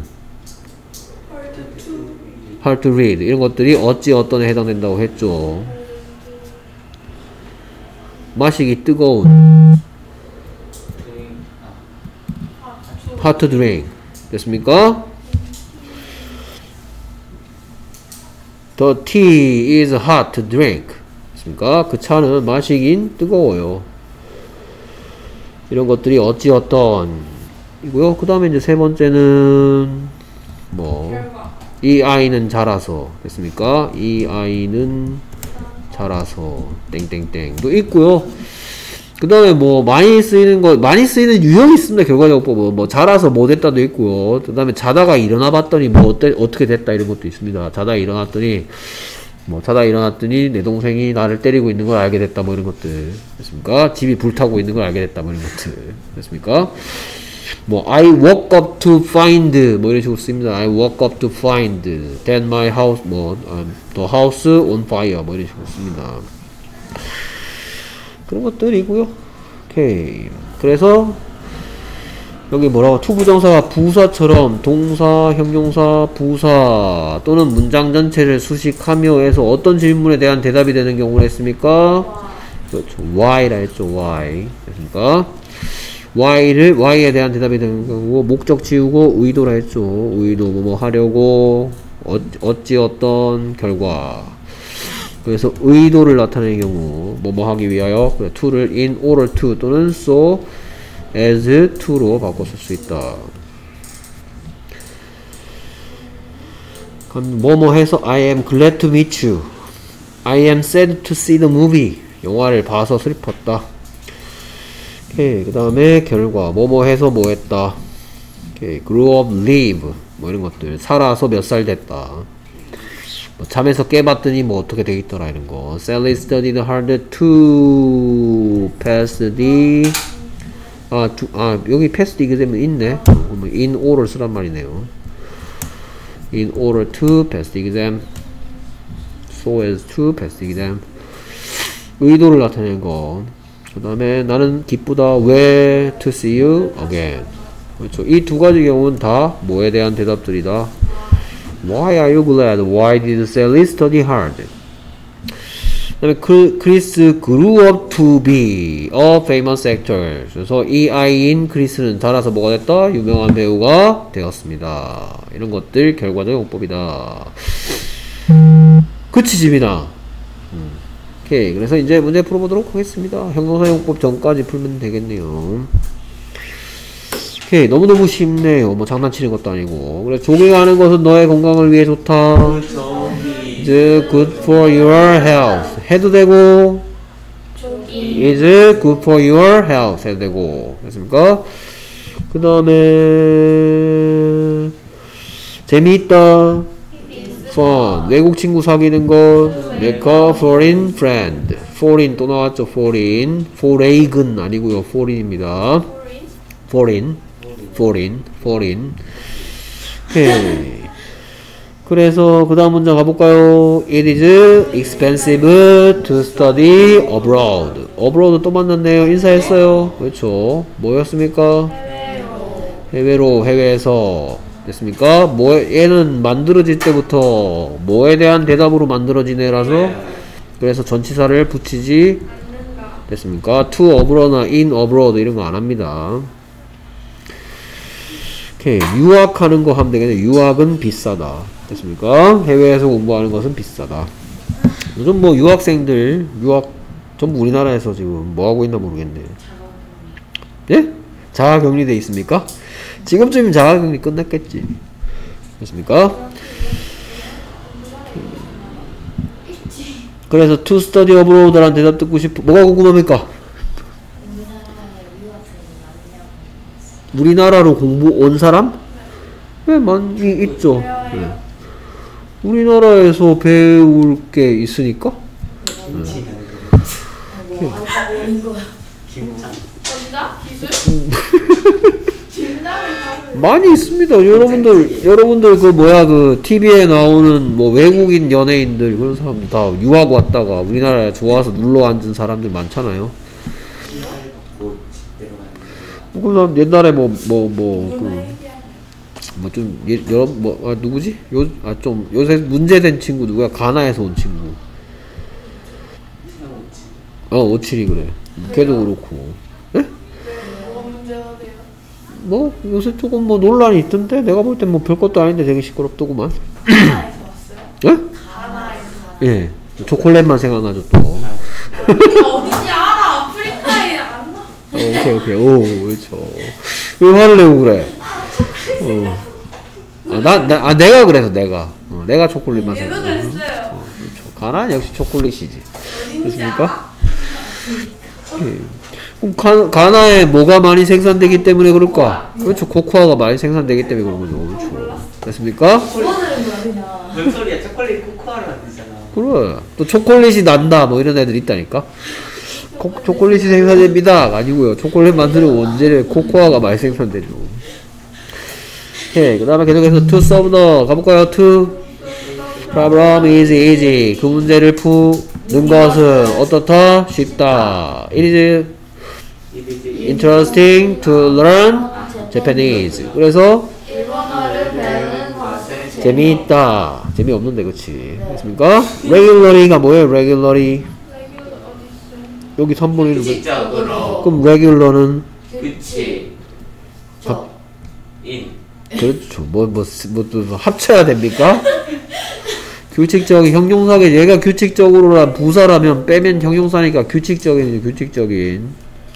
hard to read 이런 것들이 어찌 어떤에 해당된다고 했죠. 마시기 뜨거운 hot to drink 됐습니까? The tea is hot to drink 됐습니까? 그 차는 마시긴 뜨거워요. 이런 것들이 어찌 어떤 이고요. 그 다음에 이제 세 번째는 뭐 이 아이는 자라서 됐습니까? 이 아이는 자라서 땡땡땡도 있고요. 그 다음에 뭐 많이 쓰이는 유형이 있습니다. 결과적으로 뭐 자라서 뭐 됐다도 있고요. 그 다음에 자다가 일어나 봤더니 뭐 어떻게 됐다 이런 것도 있습니다. 자다가 일어났더니 내 동생이 나를 때리고 있는 걸 알게 됐다 뭐 이런 것들 됐습니까? 집이 불타고 있는 걸 알게 됐다 뭐 이런 것들 됐습니까? 뭐 I woke up to find 뭐 이런 식으로 씁니다. I woke up to find that my house the house on fire 뭐 이런 식으로 씁니다. 그런 것들이고요. 오케이. 그래서 여기 뭐라고 to 부정사가 부사처럼 동사, 형용사, 부사 또는 문장 전체를 수식하며 해서 어떤 질문에 대한 대답이 되는 경우를 했습니까? 그렇죠. why라 했죠. why 됐습니까? why에 대한 대답이 되는 경우 목적 지우고 의도라 했죠. 의도 뭐뭐 하려고 어찌 어떤 결과 그래서 의도를 나타내는 경우 뭐뭐 하기 위하여 to를 in order to 또는 so as to로 바꿔 쓸 수 있다. 그럼 뭐뭐 해서 I am glad to meet you. I am sad to see the movie. 영화를 봐서 슬펐다. 오케이. 그 다음에 결과 뭐뭐 해서 뭐 했다. 오케이. grow up, live 뭐 이런 것들. 살아서 몇 살 됐다. 뭐 잠에서 깨봤더니 뭐 어떻게 되겠더라 이런 거. Sally studied hard to pass the 여기 pass the exam은 있네. in order 쓰란 말이네요. in order to pass the exam. so as to pass the exam. 의도를 나타내는 거. 그 다음에 나는 기쁘다. Where to see you again. 그렇죠. 이 두 가지 경우는 다 뭐에 대한 대답들이다. Why are you glad? Why did Sally study hard? 그 다음에 Chris grew up to be a famous actor. 그래서 이 아이인 크리스는 자라서 뭐가 됐다? 유명한 배우가 되었습니다. 이런 것들 결과적 용법이다. 그치 집이나. 오케이. 그래서 이제 문제 풀어보도록 하겠습니다. 형용사 용법 전까지 풀면 되겠네요. 오케이. 너무너무 쉽네요. 뭐 장난치는 것도 아니고. 그래 조깅하는 것은 너의 건강을 위해 좋다. is good for your health. 해도 되고 is good for your health 해도 되고. 됐습니까? 그 다음에 재미있다. fun. 외국 친구 사귀는 것. make a foreign friend. foreign 또 나왔죠. foreign. foreign 아니고요. foreign입니다. foreign. 오케이. 그래서 그 다음 문장 가볼까요? It is expensive to study abroad. abroad 또 만났네요. 인사했어요. 그렇죠. 뭐였습니까? 해외에서 됐습니까? 얘는 만들어질 때부터 뭐에 대한 대답으로 만들어지네라서 그래서 전치사를 붙이지 됐습니까? to abroad나 in abroad 이런 거 안 합니다. 오케이. 유학하는 거 하면 되겠네. 유학은 비싸다. 됐습니까? 해외에서 공부하는 것은 비싸다. 요즘 뭐 유학생들 전부 우리나라에서 지금 뭐 하고 있나 모르겠네. 예? 자가격리 돼 있습니까? 지금쯤이면 자가격리 끝났겠지. 됐습니까? 그래서 to study abroad라는 대답 듣고 싶어. 뭐가 궁금합니까? 우리나라로 공부 온 사람? 네, 많이 있죠. 네. 우리나라에서 배울 게 있으니까? 네. 어디다? 진단을 하고 많이 있습니다. 여러분들 그 뭐야 그 TV에 나오는 뭐 외국인 연예인들 그런 사람들 다 유학 왔다가 우리나라에 좋아서 눌러 앉은 사람들 많잖아요. 그 사람 옛날에 누구지? 좀 요새 문제된 친구 누구야? 가나에서 온 친구. 오칠이 그래. 걔도 그렇고. 예? 뭐가 문제가 돼요? 뭐 요새 조금 뭐 논란이 있던데 내가 볼 땐 뭐 별것도 아닌데 되게 시끄럽더구만. 가나에서 왔어요? 예? 가나에서 예. 초콜릿만 생각나죠 또. 어딘지 알아. 아프리카에 안 나. 오케이. 오, 그렇죠. 왜 화를 내고 그래? 내가 그래서 내가 초콜릿만 얘도 생각나. 그랬어요. 그렇죠. 가나는 역시 초콜릿이지. 어딘지 그렇습니까? 알아. 예. 그럼 가나에 뭐가 많이 생산되기 때문에 그럴까? 그렇죠. 코코아가 많이 생산되기 때문에 그런 거죠. 그렇죠. 됐습니까? 뭔 소리야? 초콜릿 코코아를 만들잖아. 그래. 또 초콜릿이 난다 뭐 이런 애들 있다니까. 초콜릿이 생산됩니다 아니고요. 초콜릿 만드는 원재료 코코아가 많이 생산되죠. 오케이. 그 다음에 계속해서 to solve the 가볼까요? to problem is easy. 그 문제를 푸는 것은 어떻다? 쉽다. It is interesting to learn Japanese. 그래서 일본어를 배우는 것은 재미있다. 재미없는데 그치? 됐습니까? regularly가 뭐예요? regularly 여기 3번 1은 규칙적으로. 그럼 regular는 규칙. 인. 그렇죠. 또 합쳐야 됩니까? 규칙적인 형용사게 얘가 규칙적으로란 부사라면 빼면 형용사니까 규칙적인.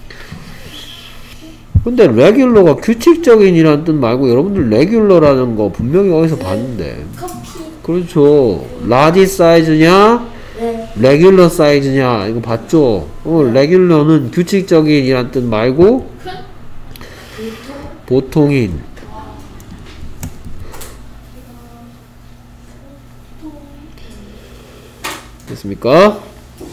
근데 regular가 규칙적인이라는 뜻 말고 여러분들 regular라는 거 분명히 어디서 봤는데. 그렇죠. large 사이즈냐 regular 사이즈냐 이거 봤죠? regular는 규칙적인이란 뜻 말고 보통인. 됐습니까?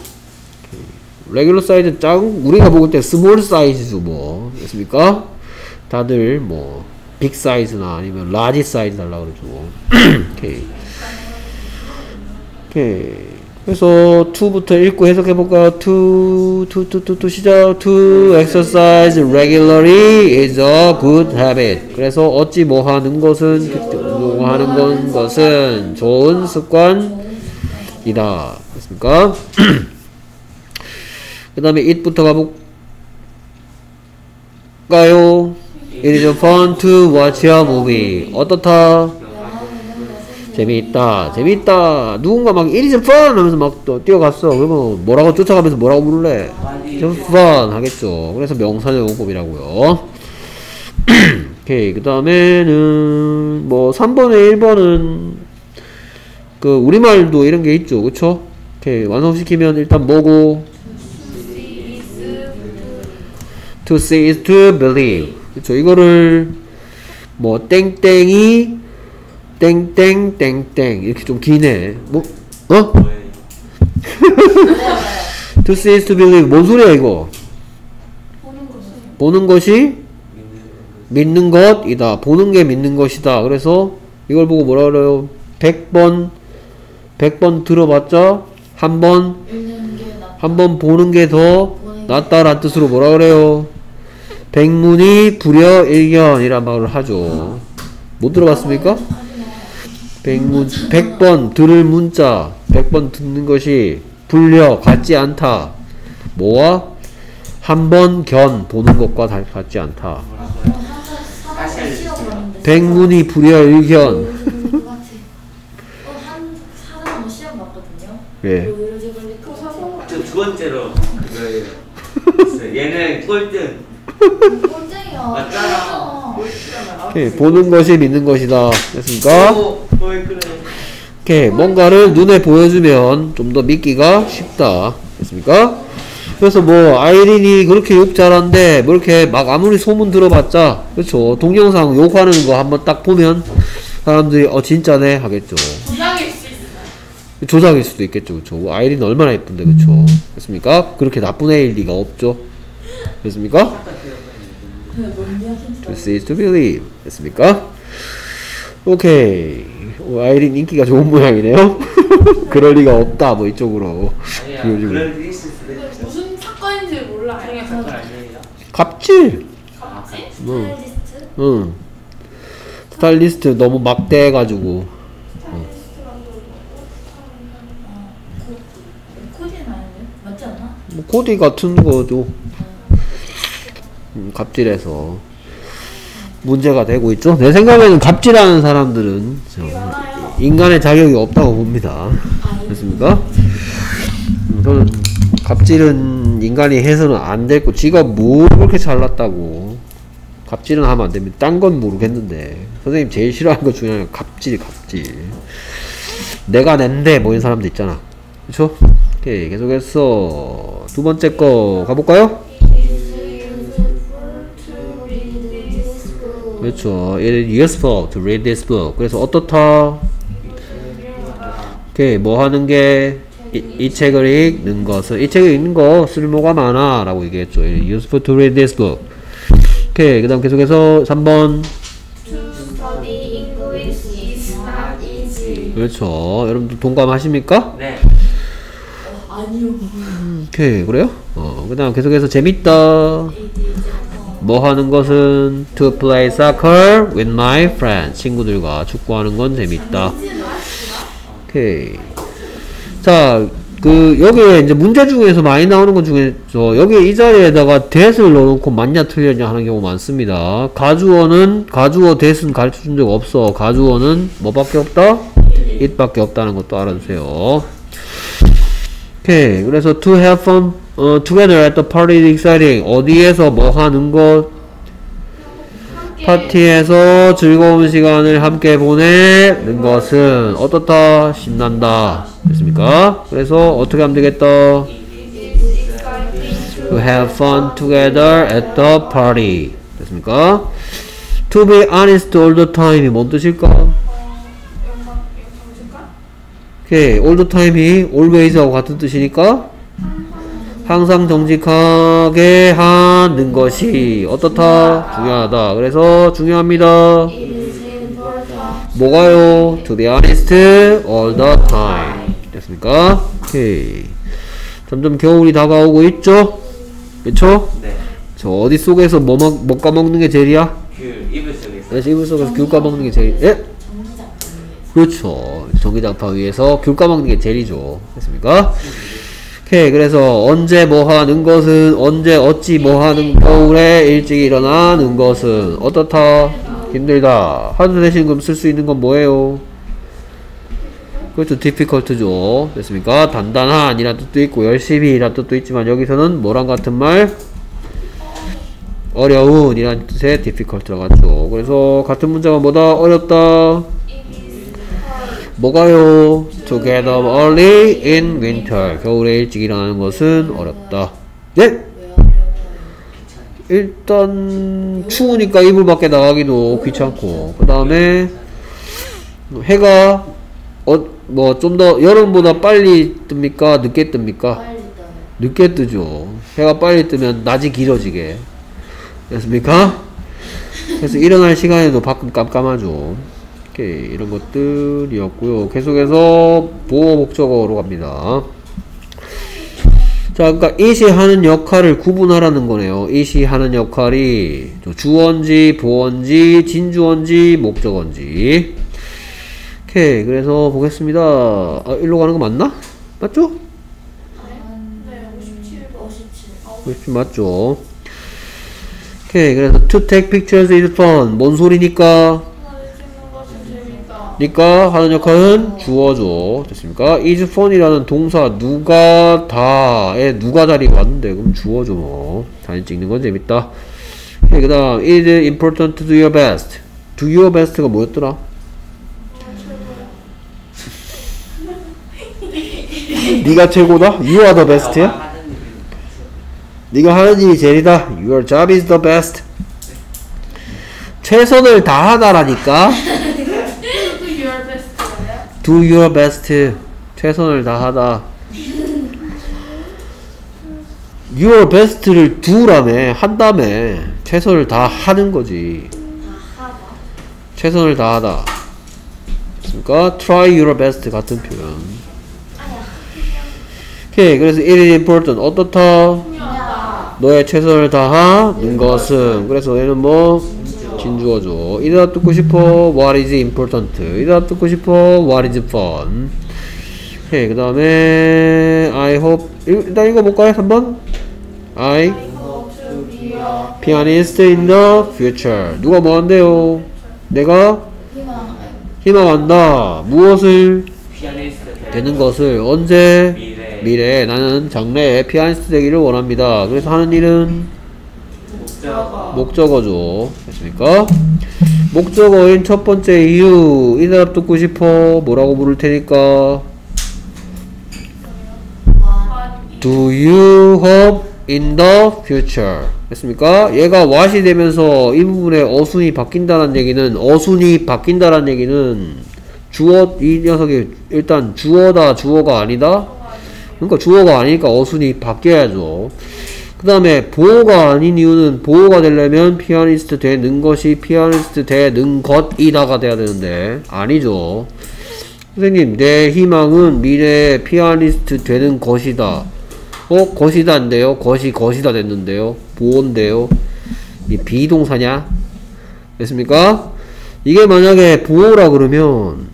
레귤러 사이즈 우리가 먹을 때 스몰 사이즈죠 뭐. 됐습니까? 다들 뭐 빅 사이즈나 아니면 라지 사이즈 달라고 그러죠. 오케이. 그래서 to부터 읽고 해석해볼까요? to 시작. to exercise regularly is a good habit. 그래서 어찌 뭐하는 것은 좋은 습관이다. 됐습니까? 그 다음에 it부터 가볼까요? It is fun to watch a movie. 어떻다? 재미있다. 누군가 막 it is fun 하면서 막 또 뛰어갔어. 그러면 뭐라고 쫓아가면서 뭐라고 부를래? 좀 fun 하겠죠. 그래서 명사용법이라고요. 오케이. 그 다음에는 뭐 3번에 1번은 그 우리말도 이런 게 있죠. 그쵸? 오케이. 완성시키면 일단 뭐고? to see is to believe. 그쵸? 이거를 뭐 땡땡이 땡땡땡땡 이렇게 좀 기네. 뭐 to see is to believe 뭔 소리야 이거? 보는 것이 믿는 것이다. 보는 게 믿는 것이다. 그래서 이걸 보고 뭐라 그래요? 100번 들어봤자 한 번 보는 게 더 낫다라는 뜻으로 뭐라 그래요? 백문이 불여일견이란 말을 하죠. 못 들어봤습니까? 100번 들을 문자 100번 듣는 것이 불려 같지 않다. 뭐와? 한 번 견 보는 것과 같지 않다. 백문이 불여일견. 예. 저 두 번째로 그거예요. 얘는 꼴등. 꼴등이야. 맞잖아. 오케이. 보는 것이 믿는 것이다. 됐습니까? 왜 그래? 오케이. 뭔가를 눈에 보여주면 좀 더 믿기가 쉽다. 됐습니까? 그래서 뭐 아이린이 그렇게 욕 잘하는데 뭐 이렇게 막 아무리 소문 들어봤자 그렇죠. 동영상 욕하는 거 한번 딱 보면 사람들이 진짜네 하겠죠. 조작일 수 있어요. 조작일 수도 있겠죠. 그렇죠. 아이린 얼마나 예쁜데 그렇죠. 됐습니까? 그렇게 나쁜 애일 리가 없죠. 됐습니까? To see is to believe. 됐습니까? 오케이. 아이린 인기가 좋은 모양이네요. 그럴 리가 없다. 뭐 이쪽으로. 아니야. 비워주고. 그럴 일이 있을 수도 근데 있죠. 무슨 사건인지 몰라. 생애 사건 아니에요? 갑질. 갑질? 스타일리스트? 응. 스타일리스트 너무 막대해가지고. 코디는 아닌데? 맞지 않나? 뭐 코디 같은 거죠. 갑질해서 문제가 되고 있죠. 내 생각에는 갑질하는 사람들은 인간의 자격이 없다고 봅니다. 됐습니까? 저는 갑질은 인간이 해서는 안 됐고, 지가 뭘 그렇게 잘났다고. 갑질은 하면 안 됩니다. 딴 건 모르겠는데 선생님 제일 싫어하는 것 중에 하나가 갑질. 내가 낸데 뭐 이런 사람도 있잖아. 그쵸? 오케이, 계속해서 두 번째 거 가볼까요? 그렇죠. It is useful to read this book. 그래서 어떻다? 오케이, 뭐 하는 게 이 책을 읽는 것은, 이 책을 읽는 거 쓸모가 많아 라고 얘기했죠. It is useful to read this book. 오케이, 그 다음 계속해서 3번. To study English is not easy. 그렇죠. 여러분들 동감하십니까? 네. 아니요. 오케이, 그래요? 그 다음 계속해서 재밌다. 뭐 하는 것은 to play soccer with my friends. 친구들과 축구하는 건 재밌다. 오케이. 자, 여기에 이제 문제 중에서 많이 나오는 것 중에서 여기 이 자리에다가 that을 넣어놓고 맞냐 틀렸냐 하는 경우 많습니다. 가주어 that은 가르쳐 준 적 없어. 가주어는 뭐밖에 없다? it밖에 없다는 것도 알아주세요. 오케이. 그래서 to have fun together at the party is exciting. 어디에서 뭐 하는 것? 파티에서 즐거운 시간을 함께 보내는 것은 어떻다? 신난다. 됐습니까? 그래서 어떻게 하면 되겠다? To have fun together at the party. 됐습니까? To be honest all the time이 뭔 뜻일까? 오케이, all the time이 always하고 같은 뜻이니까 항상 정직하게 하는 것이 어떻다? 중요하다. 그래서 중요합니다. 뭐가요? To be honest all the time. 됐습니까? 오케이. 점점 겨울이 다가오고 있죠? 그쵸? 네. 저 어디 속에서 뭐 까먹는 게 제일이야? 이불 속에서. 그래서 이불 속에서 귤 까먹는 게 제일, 예? 그렇죠. 전기장판 위에서 귤 까먹는 게 제일이죠. 됐습니까? 오케이. 그래서 언제 뭐 하는 것은, 언제 어찌 뭐 하는, 겨울에 일찍 일어나는 것은 어떻다? 힘들다. 하루 대신 그럼 쓸 수 있는 건 뭐예요? 그렇죠. difficult죠. 됐습니까? 단단한 이란 뜻도 있고 열심히 이란 뜻도 있지만 여기서는 뭐랑 같은 말? 어려운 이란 뜻의 difficult라고 하죠. 그래서 같은 문장은 뭐다? 어렵다. 뭐가요? To get up early in winter. 겨울에 일찍 일어나는 것은 어렵다. 네? 일단 추우니까 이불 밖에 나가기도 귀찮고, 그 다음에 해가 뭐 좀 더 여름보다 빨리 뜹니까? 늦게 뜹니까? 늦게 뜨죠. 해가 빨리 뜨면 낮이 길어지게 됐습니까? 그래서 일어날 시간에도 밖은 깜깜하죠. 오케이, 이런 것들이었고요. 계속해서 보호 목적어로 갑니다. 자, 그러니까 it이 하는 역할을 구분하라는 거네요. it이 하는 역할이 주어인지 보어인지 진주어인지 목적어인지. 오케이, 그래서 보겠습니다. 일로 가는 거 맞나? 맞죠? 네, 57. 57 맞죠? 오케이, 그래서 to take pictures is fun. 뭔 소리니까? 찍는 것은 재밌다. 니까 하는 역할은 주어죠. 됐습니까? is fun이라는 동사 누가 다에 누가 자리에 왔는데 그럼 주어죠. 뭐 사진 찍는 건 재밌다. 오케이, 그 다음 it is important to do your best. do your best가 뭐였더라? 네가 최고다? You are the best야? 네가 하는 일이 제일이다. Your job is the best. 최선을 다하다라니까. Do your best예요? Do your best. 최선을 다하다. Your best를 do라며. 한다며. 최선을 다하는 거지. 다 하다. 최선을 다하다. 됐습니까? try your best 같은 표현. 아야. 오케이. 그래서 it is important. 어떻다? 중요하다. 너의 최선을 다하는 것은. 그래서 얘는 뭐? 진주어죠. 이다 듣고 싶어. What is important? 이다 듣고 싶어. What is fun? 오케이. 그 다음에 I hope. 일단 읽어볼까요? 3번. I hope to be a pianist in the future. 누가 뭐 한대요? 내가 희망. 희망한다. 무엇을? 피아니스트 되는 것을. 언제? 미래 미래에. 나는 장래에 피아니스트 되기를 원합니다. 그래서 하는 일은 목적어 목적어죠. 됐습니까? 목적어인 첫 번째 이유. 이 대답 듣고 싶어. 뭐라고 물을 테니까. Do you hope in the future? 됐습니까? 얘가 what이 되면서 이 부분에 어순이 바뀐다는 얘기는, 어순이 바뀐다는 얘기는 주어, 이 녀석이 일단 주어다, 주어가 아니다? 그러니까 주어가 아니니까 어순이 바뀌어야죠. 그 다음에 보호가 아닌 이유는, 보호가 되려면 피아니스트 되는 것이 피아니스트 되는 것이다가 돼야 되는데 아니죠. 선생님, 내 희망은 미래에 피아니스트 되는 것이다. 것이다인데요. 것이다 됐는데요. 보호인데요. 이 비동사냐? 됐습니까? 이게 만약에 보호라 그러면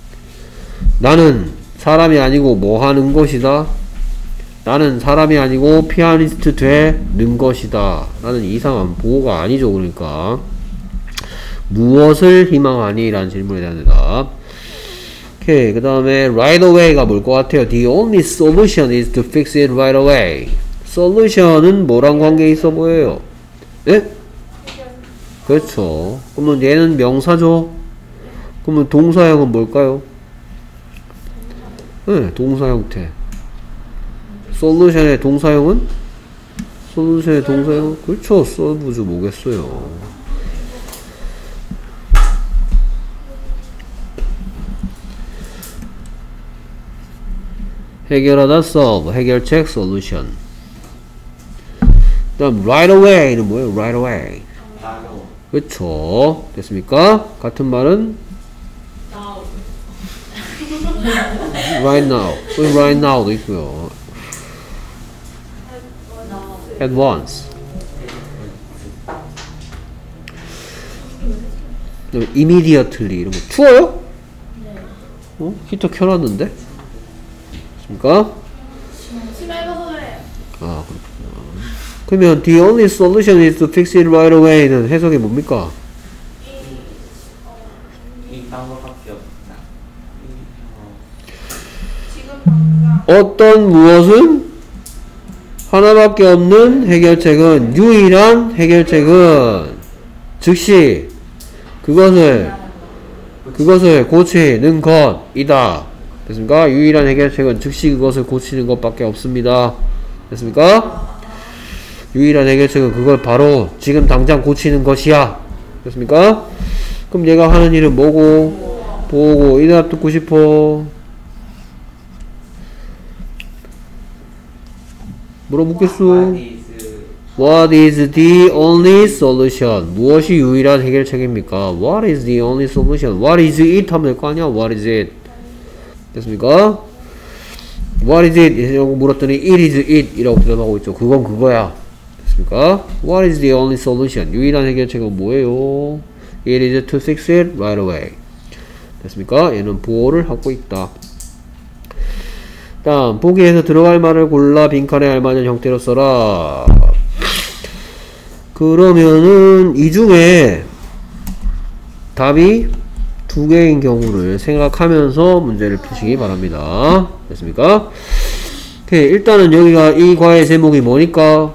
나는 사람이 아니고 뭐 하는 것이다? 나는 사람이 아니고 피아니스트 되는 것이다. 라는 이상한 보호가 아니죠. 그러니까 무엇을 희망하니? 라는 질문에 대한 대답. 오케이. 그 다음에 right away가 뭘 것 같아요? The only solution is to fix it right away. solution은 뭐랑 관계 있어 보여요? 예? 그렇죠. 그러면 얘는 명사죠? 그러면 동사형은 뭘까요? 네, 동사 형태. 솔루션의 동사형은? 솔루션의 동사형은? 그렇죠. solve죠. 뭐겠어요. 해결하다 solve. 해결책 solution. 다음 right away는 뭐예요? right away. 바로 그렇죠. 됐습니까? 같은 말은 right now. right now도 있고요. at once. immediately 이런 거 추워요? 어? 히터 켜놨는데? 됐습니까? 심해서 그래요. 아, 그렇구나. 그러면 the only solution is to fix it right away는 해석이 뭡니까? 이 방법밖에 없다. 지금 당장 어떤 무엇은 하나밖에 없는 해결책은, 유일한 해결책은 즉시 그것을 고치는 것이다. 됐습니까? 유일한 해결책은 즉시 그것을 고치는 것밖에 없습니다. 됐습니까? 유일한 해결책은 그걸 바로 지금 당장 고치는 것이야. 됐습니까? 그럼 얘가 하는 일은 뭐고? 보고. 이 대답 듣고 싶어. 뭐라 묻겠어? What is the only solution? 무엇이 유일한 해결책입니까? What is the only solution? What is it? 하면 될 거 아니야? What is it? 됐습니까? What is it? 이라고 물었더니 it is it 이라고 대답하고 있죠. 그건 그거야. 됐습니까? What is the only solution? 유일한 해결책은 뭐예요? It is to fix it right away. 됐습니까? 얘는 보호를 하고 있다. 다음, 보기에서 들어갈 말을 골라 빈칸에 알맞은 형태로 써라. 그러면은 이 중에 답이 두 개인 경우를 생각하면서 문제를 푸시기 바랍니다. 됐습니까? 오케이, 일단은 여기가 이 과의 제목이 뭐니까?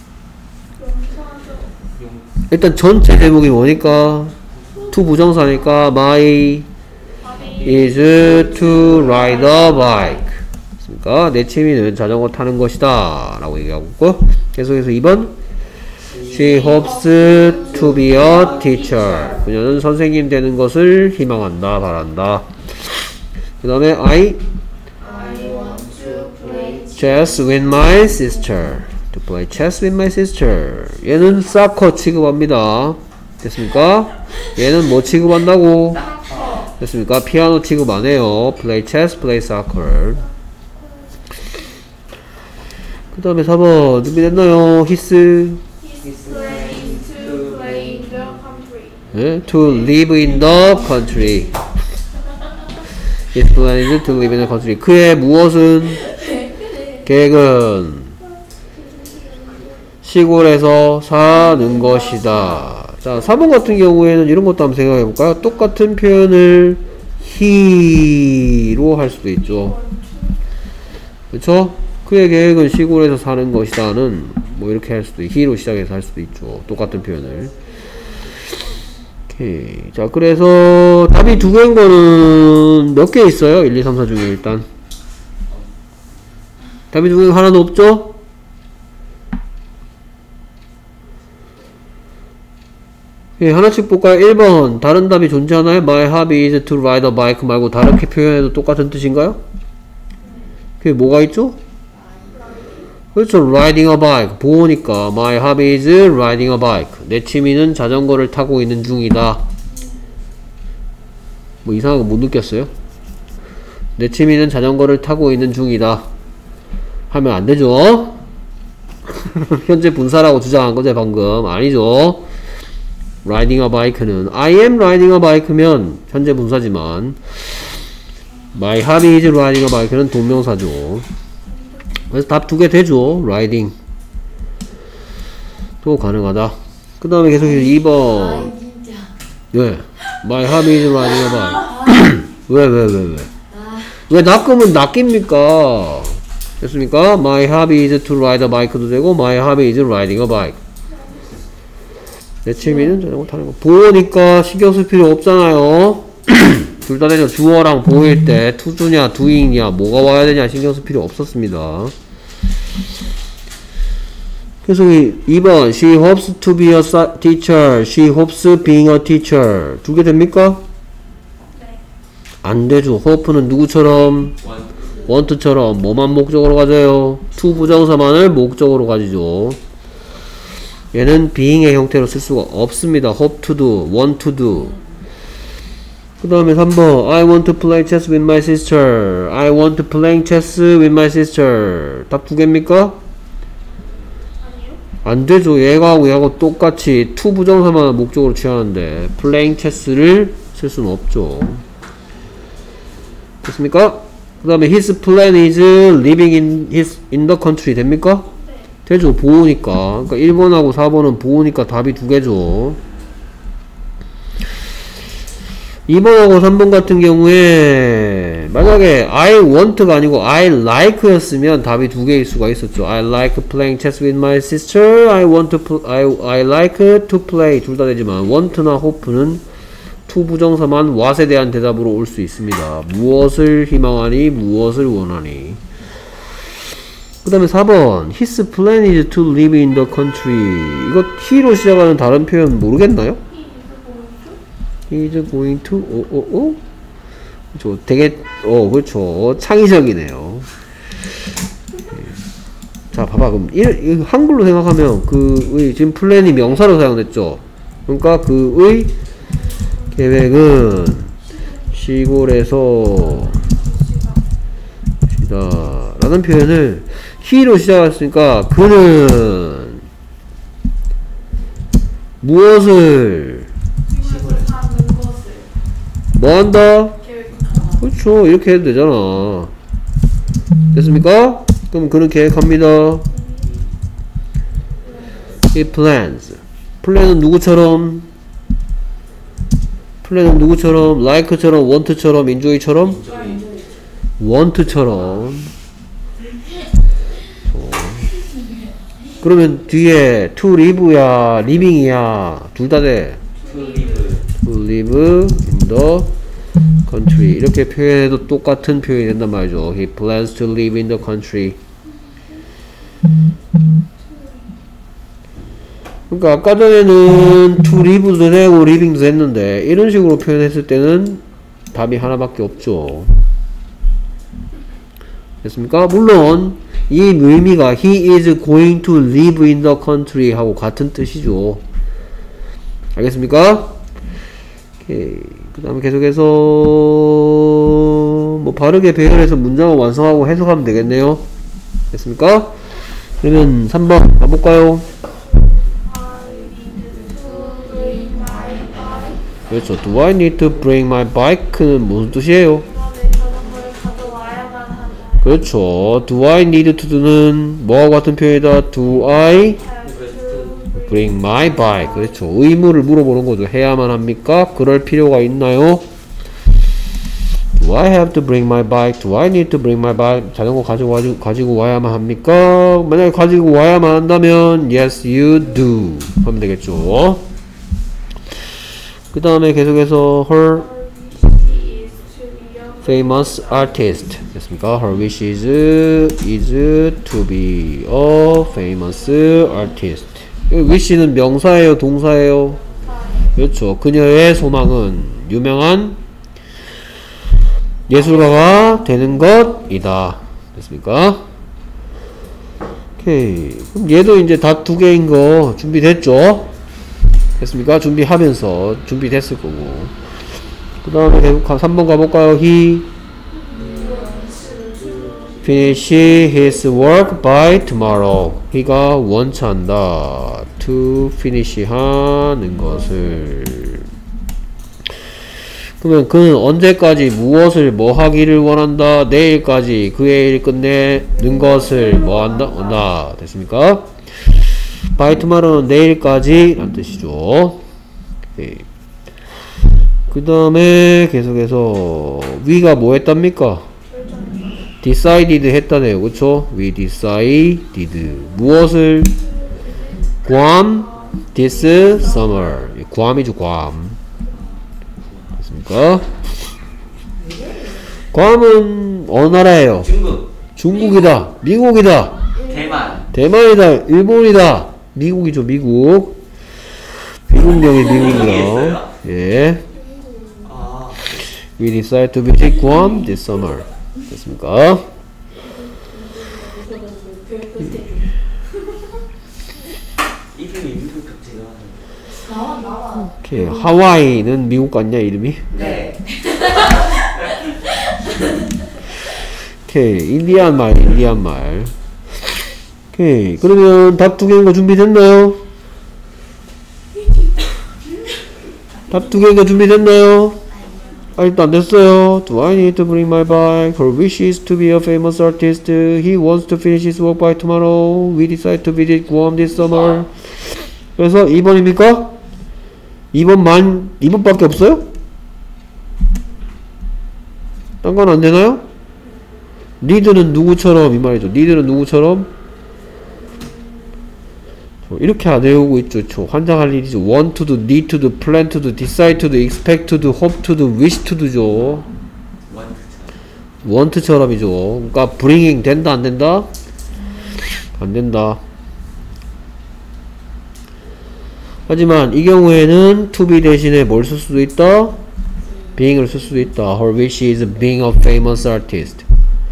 일단 전체 제목이 뭐니까? to 부정사니까 my is to ride a bike. 됐습니까? 내 취미는 자전거 타는 것이다 라고 얘기하고 있고, 계속해서 2번 She hopes to be a teacher. 그녀는 선생님 되는 것을 희망한다, 바란다. 그 다음에 I I want to play chess with my sister. To play chess with my sister. 얘는 soccer 취급합니다. 됐습니까? 얘는 뭐 취급한다고? 땅커. 됐습니까? 피아노 취급 안 해요. play chess, play soccer. 그 다음에 4번 준비됐나요? his He's planning to play in the country. 네? to live in the country. his planning to live in the country. 그의 무엇은? 계획은 시골에서 사는 것이다. 자, 4번 같은 경우에는 이런 것도 한번 생각해 볼까요? 똑같은 표현을 he로 할 수도 있죠. 그쵸? 그의 계획은 시골에서 사는 것이다는 뭐 이렇게 할 수도 있고 he로 시작해서 할 수도 있죠. 똑같은 표현을. 오케이. 자, 그래서 답이 두 개인 거는 몇 개 있어요? 1, 2, 3, 4 중에 일단 답이 두 개가 하나도 없죠? 예, 하나씩 볼까요? 1번 다른 답이 존재하나요? My hobby is to ride a bike 말고 다르게 표현해도 똑같은 뜻인가요? 그게 뭐가 있죠? 그렇죠. riding a bike 보니까 My hobby is riding a bike. 내 취미는 자전거를 타고 있는 중이다. 뭐 이상한 거 못 느꼈어요? 내 취미는 자전거를 타고 있는 중이다 하면 안 되죠? 현재 분사라고 주장한 거죠 방금. 아니죠. riding a bike는 I am riding a bike면 현재 분사지만 My hobby is riding a bike는 동명사죠. 그래서 답 두 개 되죠. riding 또 가능하다. 그 다음에 계속해서 2번 진짜. 왜? My hobby is riding a bike. 왜 낚으면 낚입니까? 됐습니까? My hobby is to ride a bike도 되고 My hobby is riding a bike. 내 취미는 자전거 타는 거. 보니까 신경 쓸 필요 없잖아요. 둘 다 되죠. 주어랑 보일 때 투주냐 doing이냐 뭐가 와야 되냐 신경 쓸 필요 없었습니다. 그래서 2번 She hopes to be a teacher. She hopes being a teacher. 두 개 됩니까? 네. 안 되죠. hope는 누구처럼? want처럼 뭐만 목적으로 가져요? to 부정사만을 목적으로 가지죠. 얘는 being의 형태로 쓸 수가 없습니다. hope to do, want to do. 그 다음에 3번 I want to play chess with my sister. I want to play chess with my sister. 답 두 개입니까? 아니요. 안 되죠. 얘하고 얘하고 똑같이 to 부정사만 목적으로 취하는데 playing chess를 쓸 수는 없죠. 됐습니까? 그 다음에 his plan is living in the country 됩니까? 네. 되죠. 보호니까. 그러니까 1번하고 4번은 보호니까 답이 두 개죠. 2번하고 3번 같은 경우에 만약에 I want가 아니고 I like 였으면 답이 두 개일 수가 있었죠. I like playing chess with my sister. I like to play 둘 다 되지만 want나 hope는 to 부정사만 what에 대한 대답으로 올 수 있습니다. 무엇을 희망하니 무엇을 원하니. 그 다음에 4번 His plan is to live in the country. 이거 he로 시작하는 다른 표현 모르겠나요? He's going to 그렇죠. 되게 그렇죠. 창의적이네요. 자 봐봐. 그럼 한글로 생각하면 그의 지금 플랜이 명사로 사용됐죠. 그러니까 그의 계획은 시골에서 시다 라는 표현을 he로 시작했으니까 그는 무엇을 시골에서 사는 것을 뭐한다? 계획한다. 그렇죠. 이렇게 해도 되잖아. 됐습니까? 그럼 그는 계획합니다. He plans. 플랜은 누구처럼? 플랜은 누구처럼? like처럼, want처럼, enjoy처럼? want처럼. 그러면 뒤에 to live야, living이야 둘 다 돼. to live in the country 이렇게 표현해도 똑같은 표현이 된단 말이죠. He plans to live in the country. 그러니까 아까 전에는 to live도 되고 living도 됐는데 이런 식으로 표현했을 때는 답이 하나밖에 없죠. 됐습니까? 물론 이 의미가 he is going to live in the country 하고 같은 뜻이죠. 알겠습니까? 오케이. 그 다음에 계속해서 뭐 바르게 배열해서 문장을 완성하고 해석하면 되겠네요. 됐습니까? 그러면 3번 가볼까요? 그렇죠. Do I need to bring my bike는 무슨 뜻이에요? 그렇죠. Do I need to는 뭐와 같은 표현이다? Do I bring my bike. 그렇죠. 의무를 물어보는 거죠. 해야만 합니까? 그럴 필요가 있나요? Do I have to bring my bike? Do I need to bring my bike? 자전거 가지고 와야만 합니까? 만약에 가지고 와야만 한다면 Yes, you do 하면 되겠죠. 그 다음에 계속해서 her famous artist 됐습니까? Her wish is to be a famous artist. wish는 명사예요, 동사예요? 그렇죠. 그녀의 소망은 유명한 예술가가 되는 것이다. 됐습니까? 오케이. 그럼 얘도 이제 다 두 개인 거 준비됐죠? 됐습니까? 준비하면서 준비됐을 거고. 그 다음에 계속 3번 가볼까요? He finish his work by tomorrow. he가 원차한다. to finish 하는 것을. 그러면 그는 언제까지 무엇을 뭐 하기를 원한다? 내일까지 그의 일 끝내는 것을 뭐 한다? 됐습니까? by tomorrow는 내일까지 라는 뜻이죠. 네. 그 다음에 계속해서 we가 뭐 했답니까? decided 했다네요. 그쵸? we decided 무엇을? 괌 this summer. 괌이죠. 괌. 됐습니까? 괌은 어느 나라예요? 중국이다. 미국이다. 대만이다. 일본이다. 미국이죠. 미국. 미국령이 미국이요. 예. We decide to visit Guam this summer. 됐습니까? 오케이. 하와이는 미국 같냐 이름이? 네. 오케이. 인디안 말. 오케이. 그러면 답 두 개인 거 준비됐나요? 답 두 개인 거 준비됐나요? 일단 됐어요. Do I need to bring my bike? Her wish is to be a famous artist. He wants to finish his work by tomorrow. We decide to visit Guam this summer. 그래서 2번입니까? 2번밖에 없어요? 딴 건 안 되나요? need는 누구처럼 이 말이죠. need는 누구처럼? 이렇게 안 외우고 있죠. 환장할 일이죠. want to do, need to do, plan to do, decide to do, expect to do, hope to do, wish to do죠. want처럼이죠. 그러니까 bringing 된다 안 된다? 안 된다. 하지만 이 경우에는 to be 대신에 뭘 쓸 수도 있다? being을 쓸 수도 있다. Her wish is being a famous artist.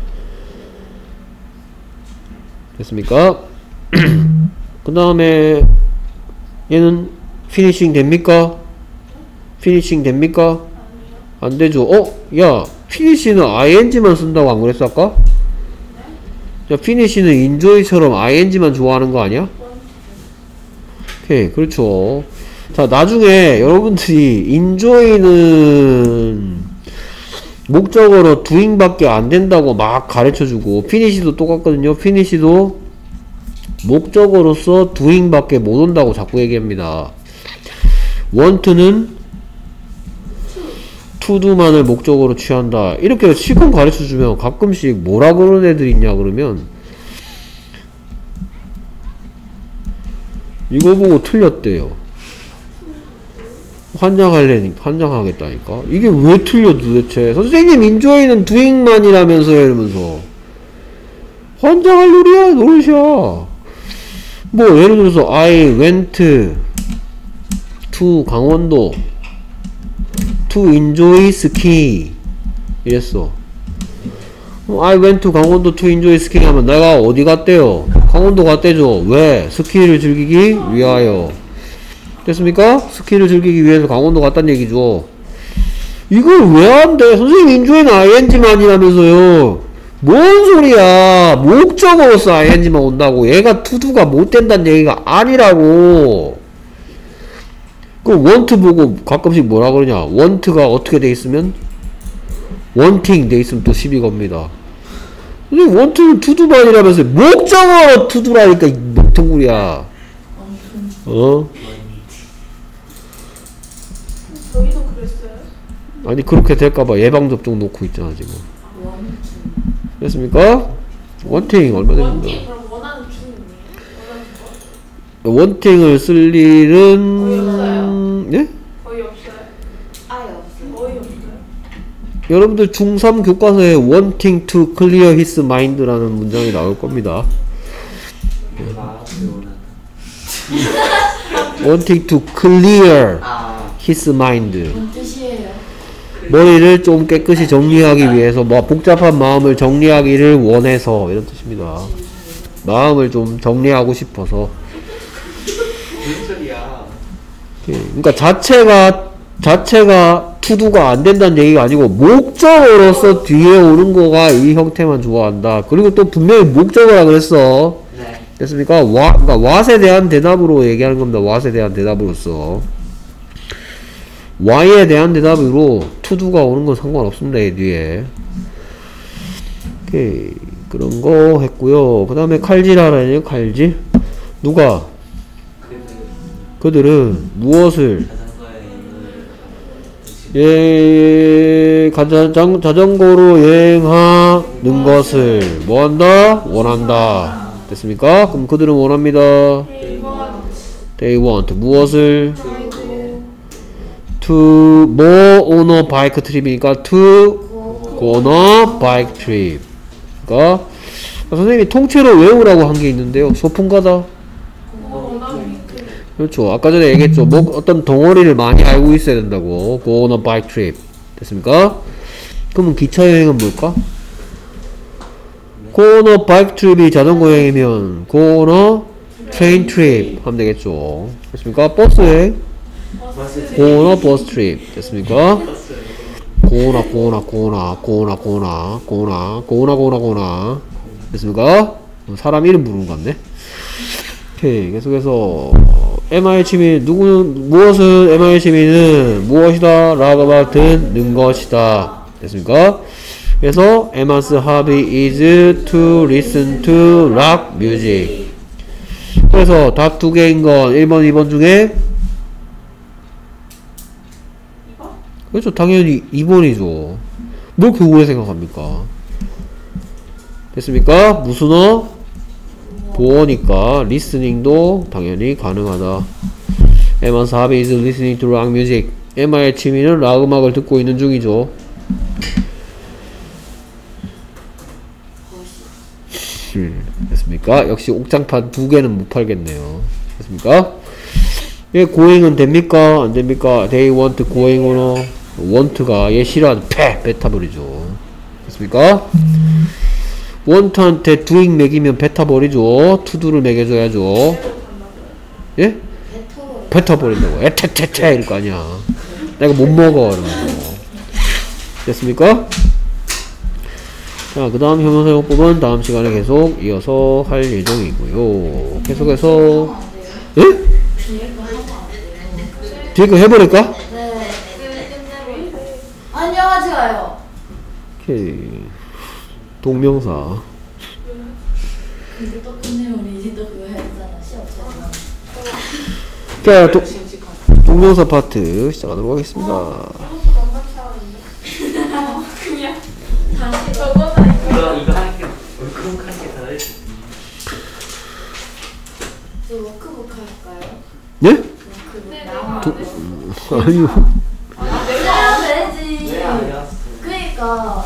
됐습니까? 그 다음에 얘는 finishing 됩니까? finishing 됩니까? 안 되죠. 야, finish는 ing만 쓴다고 안 그랬어 아까? 야, finish는 enjoy처럼 ing만 좋아하는 거 아니야? 오케이, 그렇죠. 자, 나중에 여러분들이 enjoy는 목적어로 doing 밖에 안 된다고 막 가르쳐주고, finish도 똑같거든요. finish도 목적어로서 doing 밖에 못 온다고 자꾸 얘기합니다. want는 to do만을 목적어로 취한다. 이렇게 실컷 가르쳐주면 가끔씩 뭐라 그러는 애들이 있냐 그러면 이거 보고 틀렸대요. 환장하겠다니까. 이게 왜 틀려 도대체? 선생님 enjoy는 doing만이라면서요 이러면서 환장할 노릇이야. 뭐 예를 들어서 I went to 강원도 to enjoy ski 이랬어. I went to 강원도 to enjoy skiing 하면 내가 어디 갔대요? 강원도 갔대죠. 왜? 스키를 즐기기 위하여. 됐습니까? 스키를 즐기기 위해서 강원도 갔다는 얘기죠. 이걸 왜 안 돼? 선생님 enjoy는 ing만이라면서요. 뭔 소리야? 목적어로서 ing만 온다고. 얘가 투두가 못 된다는 얘기가 아니라고. 그 want 보고 가끔씩 뭐라 그러냐? want가 어떻게 돼 있으면? wanting 돼 있으면 또 시비 겁니다. 근데 want는 투두만이라면서 목적어로 투두라니까 이 목통구리야. 어? 저희도 그랬어요. 아니 그렇게 될까봐 예방접종 놓고 있잖아 지금. 됐습니까? wanting 얼마 됩니까? 원팅 그럼 원하는 중이네요. 원하는 거 원팅을 쓸 거의 일은 없어요. 예? 거의 없어요. 아예 없어요. 거의 없어요. 여러분들 중3 교과서에 wanting to clear his mind라는 문장이 나올 겁니다. wanting to clear 아, his mind. 뭔 뜻이에요? 머리를 좀 깨끗이 정리하기 위해서 뭐 복잡한 마음을 정리하기를 원해서 이런 뜻입니다. 마음을 좀 정리하고 싶어서. 무슨 소리야? 그러니까 자체가 투두가 안 된다는 얘기가 아니고 목적어로서 뒤에 오는 거가 이 형태만 좋아한다. 그리고 또 분명히 목적어라 그랬어. 네. 됐습니까? 그러니까 what에 대한 대답으로 얘기하는 겁니다. what에 대한 대답으로서. why에 대한 대답으로 투두가 오는 건 상관없습니다. 이 뒤에. 오케이. 그런 거 했고요. 그 다음에 칼질하라니 칼질. 누가? 그들은 무엇을 자전거로 여행하는 것을 뭐한다? 원한다. 됐습니까? 그럼 그들은 원합니다. They want 무엇을? To 뭐 on a bike trip이니까 to go on a bike trip. 그러니까 선생님이 통째로 외우라고 한 게 있는데요. 소풍가다. 그렇죠. 아까 전에 얘기했죠. 뭐 어떤 덩어리를 많이 알고 있어야 된다고. Go on a bike trip. 됐습니까? 그러면 기차 여행은 뭘까? Go on a bike trip이 자전거 여행이면 Go on a train trip 하면 되겠죠. 됐습니까? 버스 여행? Go on a bus trip. 됐습니까? 고나. 됐습니까? 사람 이름 부르는 것 같네. 오케이. 계속해서 MI의 취미 무엇은 MI의 취미는 무엇이다 라고 듣는 것이다. 됐습니까? 그래서 Emma's hobby is to listen to rock music. 그래서 답 두 개인 건 1번, 2번 중에 그렇죠. 당연히 2번이죠. 뭐 이렇게 오래 생각합니까? 됐습니까? 무슨어? 보어니까 listening도 당연히 가능하다. Emma's hobby is listening to rock music. Emma의 취미는 락 음악을 듣고 있는 중이죠. 됐습니까? 역시 옥장판 두 개는 못 팔겠네요. 됐습니까? 얘 고잉은 됩니까? 안 됩니까? They want going on a want가 얘 싫어하는 뱉어버리죠. 됐습니까? want한테 doing 매기면 뱉어버리죠. to do를 매겨줘야죠. 예? 뱉어버린다고. 에테테테 이럴 거 아니야. 내가 못 먹어 이러면서. 됐습니까? 자, 그 다음 형용사용법은 다음 시간에 계속 이어서 할 예정이고요. 계속해서 예? 뒤에 거 해버릴까? 네. 아니요, 하지 마요. 오케이. 동명사. 근데 또 끝내면 우리 또 그거 했잖아. 시험 자, 동명사 파트 시작하도록 하겠습니다. 그냥 다시 저거다 이거 하는 게 얼큰한 게 다 했지. 저 워크북 할까요? 예? 워크북 네, 나와. 아니요. 해야 되지. 왜안 해왔어? 그니까.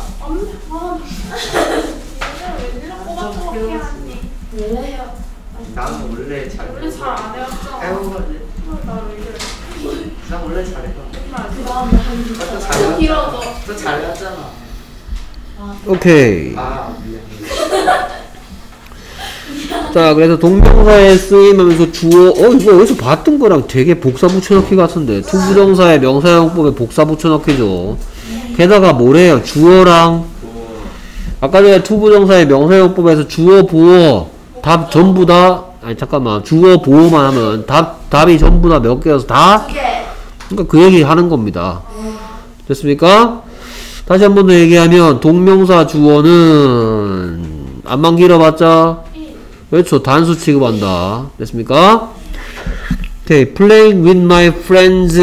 웬일로 꼬박꼬박해 하니. 왜 해요? 나는 원래 잘. 원래 잘 안 해왔잖아. 해보거든. 나왜 이래. 난 원래 잘해봐. 그 다음에 한 또 또 잘해왔잖아. 길어져. 또 잘해왔잖아. 오케이. 아 미안. 자, 그래서 동명사에 쓰임하면서 주어, 이거 어디서 봤던 거랑 되게 복사 붙여넣기 같은데. 투부정사의 명사용법에 복사 붙여넣기죠. 게다가 뭐래요? 주어랑, 아까 전에 투부정사의 명사용법에서 주어, 보어, 답 전부 다, 아니, 잠깐만. 주어, 보어만 하면 답이 전부 다 몇 개여서 다? 그러니까 그 얘기 하는 겁니다. 됐습니까? 다시 한 번 더 얘기하면, 동명사 주어는, 안만 길어봤자? 그렇죠. 단수 취급한다. 됐습니까? 오케이. Playing with my friends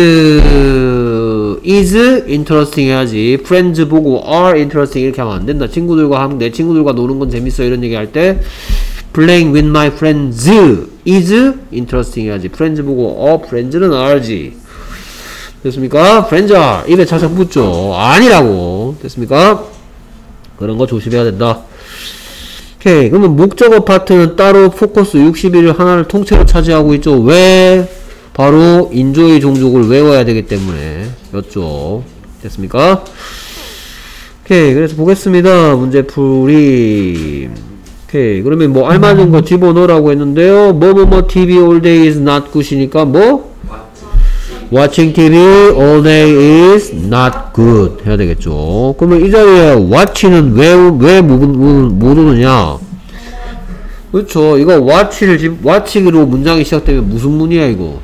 is interesting 해야지. friends 보고 are interesting 이렇게 하면 안 된다. 내 친구들과 노는 건 재밌어. 이런 얘기 할 때 Playing with my friends is interesting 해야지. friends 보고 friends는 are지. 됐습니까? friends are. 입에 착착 붙죠. 아니라고. 됐습니까? 그런 거 조심해야 된다. 오케이. 그러면 목적어 파트는 따로 포커스 61을 하나를 통째로 차지하고 있죠. 왜? 바로 enjoy 종족을 외워야 되기 때문에 였죠. 됐습니까? 오케이. 그래서 보겠습니다. 문제풀이. 오케이. 그러면 뭐 알맞은 거 집어넣으라고 했는데요. TV all day is not good이니까 뭐? Watching TV all day is not good 해야 되겠죠. 그러면 이 자리에 watch는 왜 못 오느냐? 그렇죠. 이거 watch로 문장이 시작되면 무슨 문이야 이거?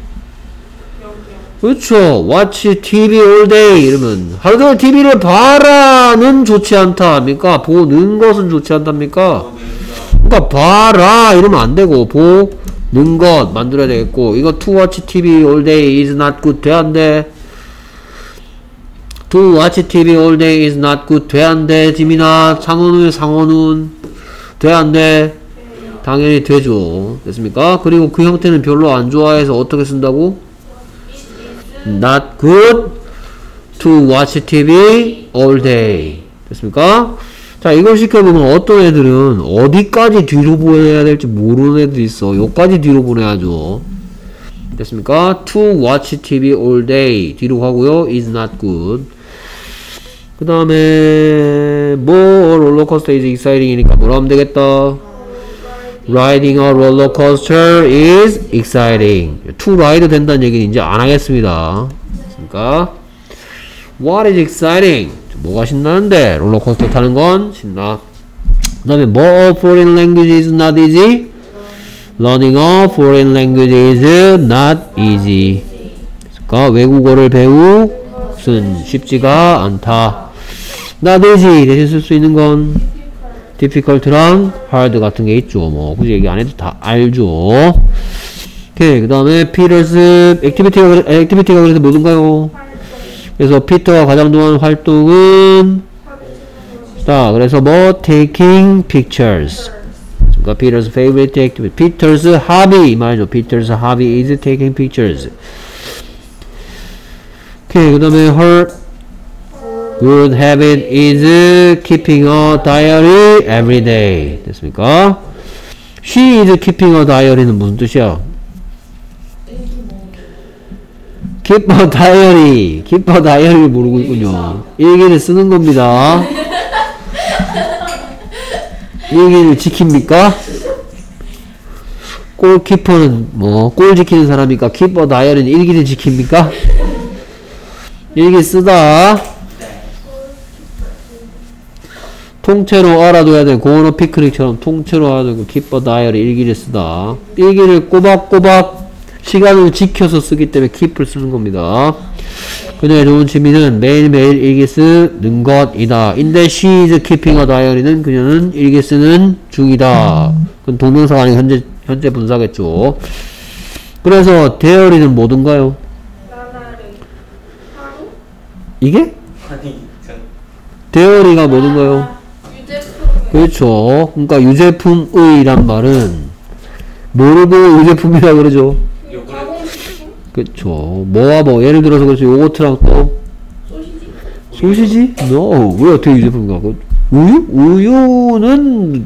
그렇죠. watch TV all day 이러면 하루 종일 TV를 봐라는 좋지 않다 합니까? 보는 것은 좋지 않답니까? 그러니까 봐라 이러면 안 되고 보는 것 만들어야 되겠고, 이거 to watch TV all day is not good 돼 안 돼? to watch TV all day is not good 돼 안 돼? 지민아, 상원은 돼 안 돼? 당연히 되죠. 됐습니까? 그리고 그 형태는 별로 안 좋아해서 어떻게 쓴다고? not good to watch TV all day. 됐습니까? 자, 이걸 시켜보면 어떤 애들은 어디까지 뒤로 보내야 될지 모르는 애들이 있어. 요까지 뒤로 보내야죠. 됐습니까? to watch TV all day 뒤로 가고요. is not good. 그 다음에 뭐 롤러코스터 is exciting이니까 뭐라 하면 되겠다. Riding a roller coaster is exciting. to ride 된다는 얘기는 이제 안 하겠습니다. 됐습니까? What is exciting? 뭐가 신나는데? 롤러코스터 타는 건 신나. 그 다음에 more foreign language is not easy. Learning a foreign language is not easy. 그러니까 외국어를 배우는 쉽지가 않다. not easy 대신 쓸 수 있는 건 difficult랑 hard 같은 게 있죠. 뭐 굳이 얘기 안 해도 다 알죠. 오케이. 그 다음에 Peter's activity가 그래서 뭐든가요? 그래서 피터가 가장 좋아하는 활동은 그래서 뭐 taking pictures. 그러니까 Peter's favorite activity. Peter's hobby 이 말이죠. Peter's hobby is taking pictures. 오케이. 그 다음에 her good habit is keeping a diary every day. 됐습니까? She is keeping a diary는 무슨 뜻이야? keep a diary. keep a diary를 모르고 있군요. 일기를 쓰는 겁니다. 일기를 지킵니까? 골키퍼는 뭐 골 지키는 사람이니까 keep a diary는 일기를 지킵니까? 일기 쓰다. 통째로 알아둬야 되는 고은어 피크닉처럼 통째로 알아두고 keep a diary 일기를 쓰다. 일기를 꼬박꼬박 시간을 지켜서 쓰기 때문에 keep을 쓰는 겁니다. 그녀의 좋은 취미는 매일매일 일기 쓰는 것이다. 인데 she is keeping a diary는 그녀는 일기 쓰는 중이다. 그건 동명사가 아닌 현재 분사겠죠. 그래서 diary는 뭐든가요? 이게? diary가 뭐든가요? 그렇죠. 그러니까 유제품의란 말은 뭐로도 유제품이라 그러죠. 그렇죠. 뭐와 뭐 예를 들어서 그렇죠. 요거트랑 또 소시지? No. 왜 어떻게 유제품인가? 우유는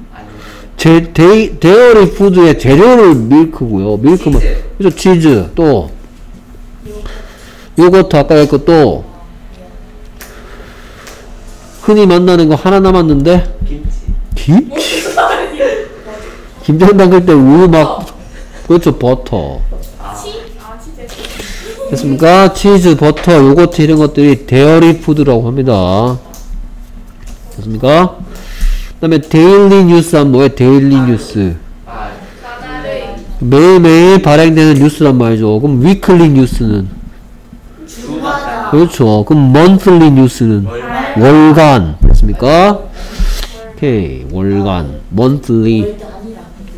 데어리 푸드의 재료를 밀크고요. 밀크만 그렇죠. 치즈 또 요거트 아까 했고 또 흔히 만나는 거 하나 남았는데 김치. 김장 담글 때 우유 막 그렇죠 버터 치즈. 됐습니까? 치즈, 버터, 요거트 이런 것들이 데어리 푸드라고 합니다. 됐습니까? 그 다음에 데일리 뉴스 하면 뭐예요? 데일리 뉴스 나날의 매일매일 발행되는 뉴스란 말이죠. 그럼 위클리 뉴스는 주마다. 그렇죠. 그럼 monthly 뉴스는 월간 됐습니까? 오케이 월간 monthly 월드 아니라.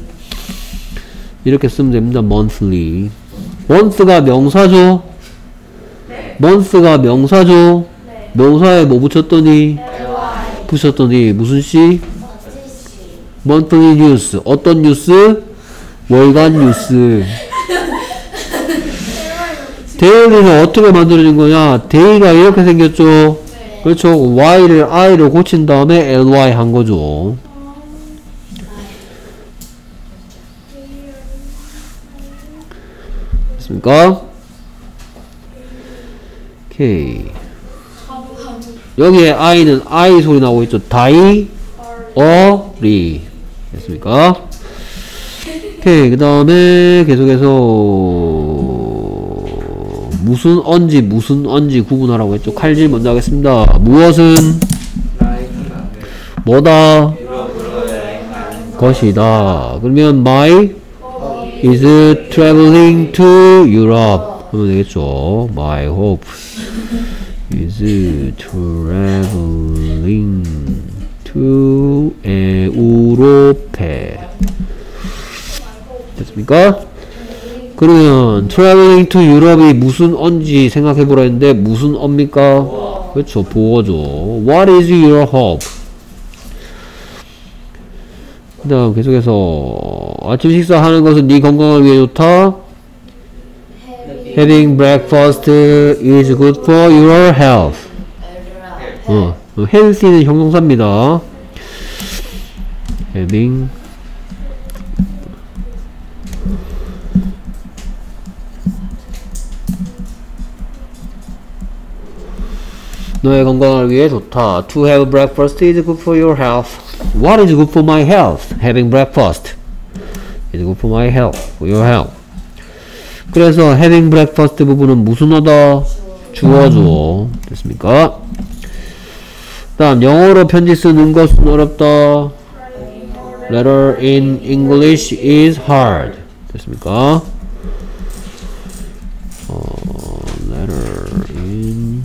이렇게 쓰면 됩니다. monthly month가 명사죠. month가 명사죠. 네. 명사에 뭐 붙였더니 LY 붙였더니 무슨 씨? 멋지시. monthly 뉴스 어떤 뉴스? 월간 뉴스. 데일리는 어떻게 만들어진 거냐? 데이가 이렇게 생겼죠. 그렇죠. y를 i로 고친 다음에 ly 한 거죠. 됐습니까? 오케이. 여기에 i는 i 소리 나오고 있죠. 다이, 어리. 됐습니까? 오케이. 그 다음에 계속해서 무슨 언지 구분하라고 했죠. 칼질 먼저 하겠습니다. 무엇은 라이브가 뭐다? 유럽으로 여행 가는 것이다. 그러면 my is traveling to Europe 하면 되겠죠. My hope is traveling to Europe. 됐습니까? 그러면 traveling to Europe이 무슨 언지 생각해보라 했는데 무슨 언입니까? 그렇죠. 보어죠. What is your hope? 그 다음 계속해서 아침 식사하는 것은 네 건강을 위해 좋다. Having breakfast is good for your health. healthy는 형용사입니다. Having 너의 건강을 위해 좋다. To have breakfast is good for your health. What is good for my health? Having breakfast is good for my health. For your health. 그래서 having breakfast 부분은 무슨 어다? 주어죠. 됐습니까? 다음 영어로 편지 쓰는 것은 어렵다. Letter in English is hard. 됐습니까? Letter in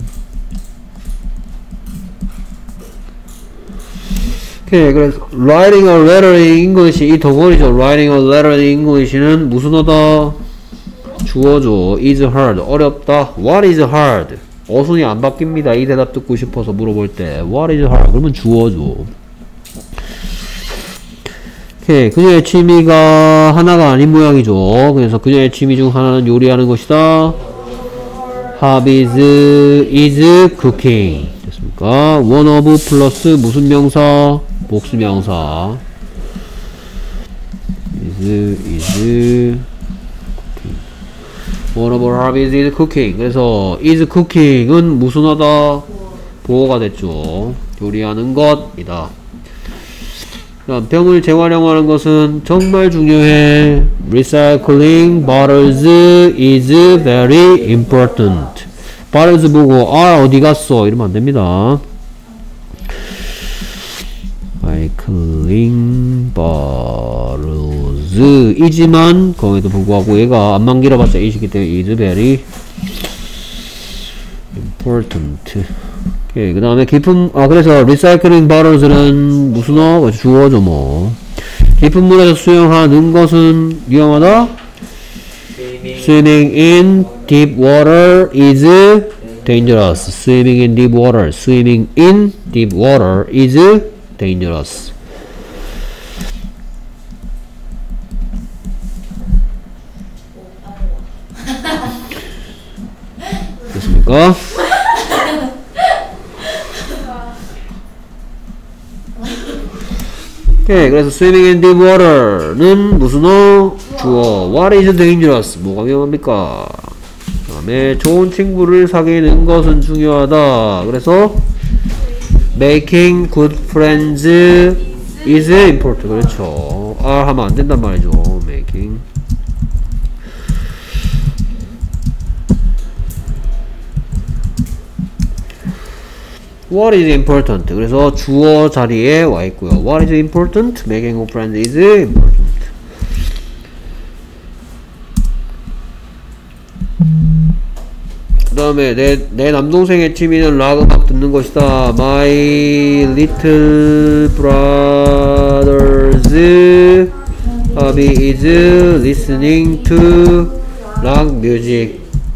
오케이. 그래서 writing a letter in English 이 덩어리죠. writing a letter in English는 무슨 어다? 주어죠. is hard 어렵다. what is hard? 어순이 안 바뀝니다. 이 대답 듣고 싶어서 물어볼 때 what is hard? 그러면 주어죠. 오케이. 그녀의 취미가 하나가 아닌 모양이죠. 그래서 그녀의 취미 중 하나는 요리하는 것이다. hobbies is cooking. 됐습니까? one of 플러스 무슨 명사? 복수명사. is cooking. one of our hobbies is cooking. 그래서 is cooking은 무슨 하다? 보호가 됐죠. 요리하는 것이다. 그다음 병을 재활용하는 것은 정말 중요해. Recycling bottles is very important. bottles 보고 아 어디 갔어 이러면 안 됩니다. Recycling bottles 이지만 거기도 불구하고 얘가 안만 길어봤자 이시기 때문에 is very important. 오케이. 그 다음에 깊은 그래서 recycling bottles는 무슨 주어죠 뭐. 깊은 물에서 수영하는 것은 위험하다. Swimming in deep water is dangerous. Swimming in deep water. Swimming in deep water is dangerous. 됐습니까? 오케이. 그래서 swimming in deep water는 무슨 주어. What is dangerous? 뭐가 위험합니까? 그 다음에 좋은 친구를 사귀는 것은 중요하다. 그래서 making good friends is important. 그렇죠. R 하면 안 된단 말이죠. making. What is important? 그래서 주어 자리에 와 있고요. What is important? Making good friends is important. 그 다음에 내 남동생의 취미는 락 음악 듣는 것이다. My little brother's hobby is listening to rock music.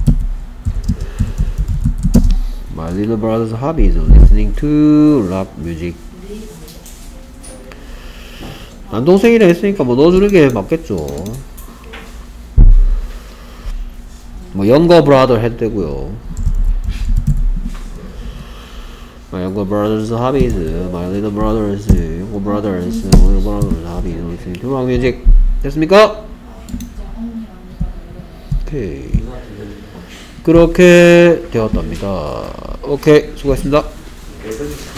My little brother's hobby is listening to rock music. 남동생이라 했으니까 뭐 넣어주는 게 맞겠죠. 뭐 younger brother 해도 되고요. My younger brother's hobby is my little brother's hobby is listening to rock music. 됐습니까? 오케이. 그렇게 되었답니다. 오케이, 수고했습니다.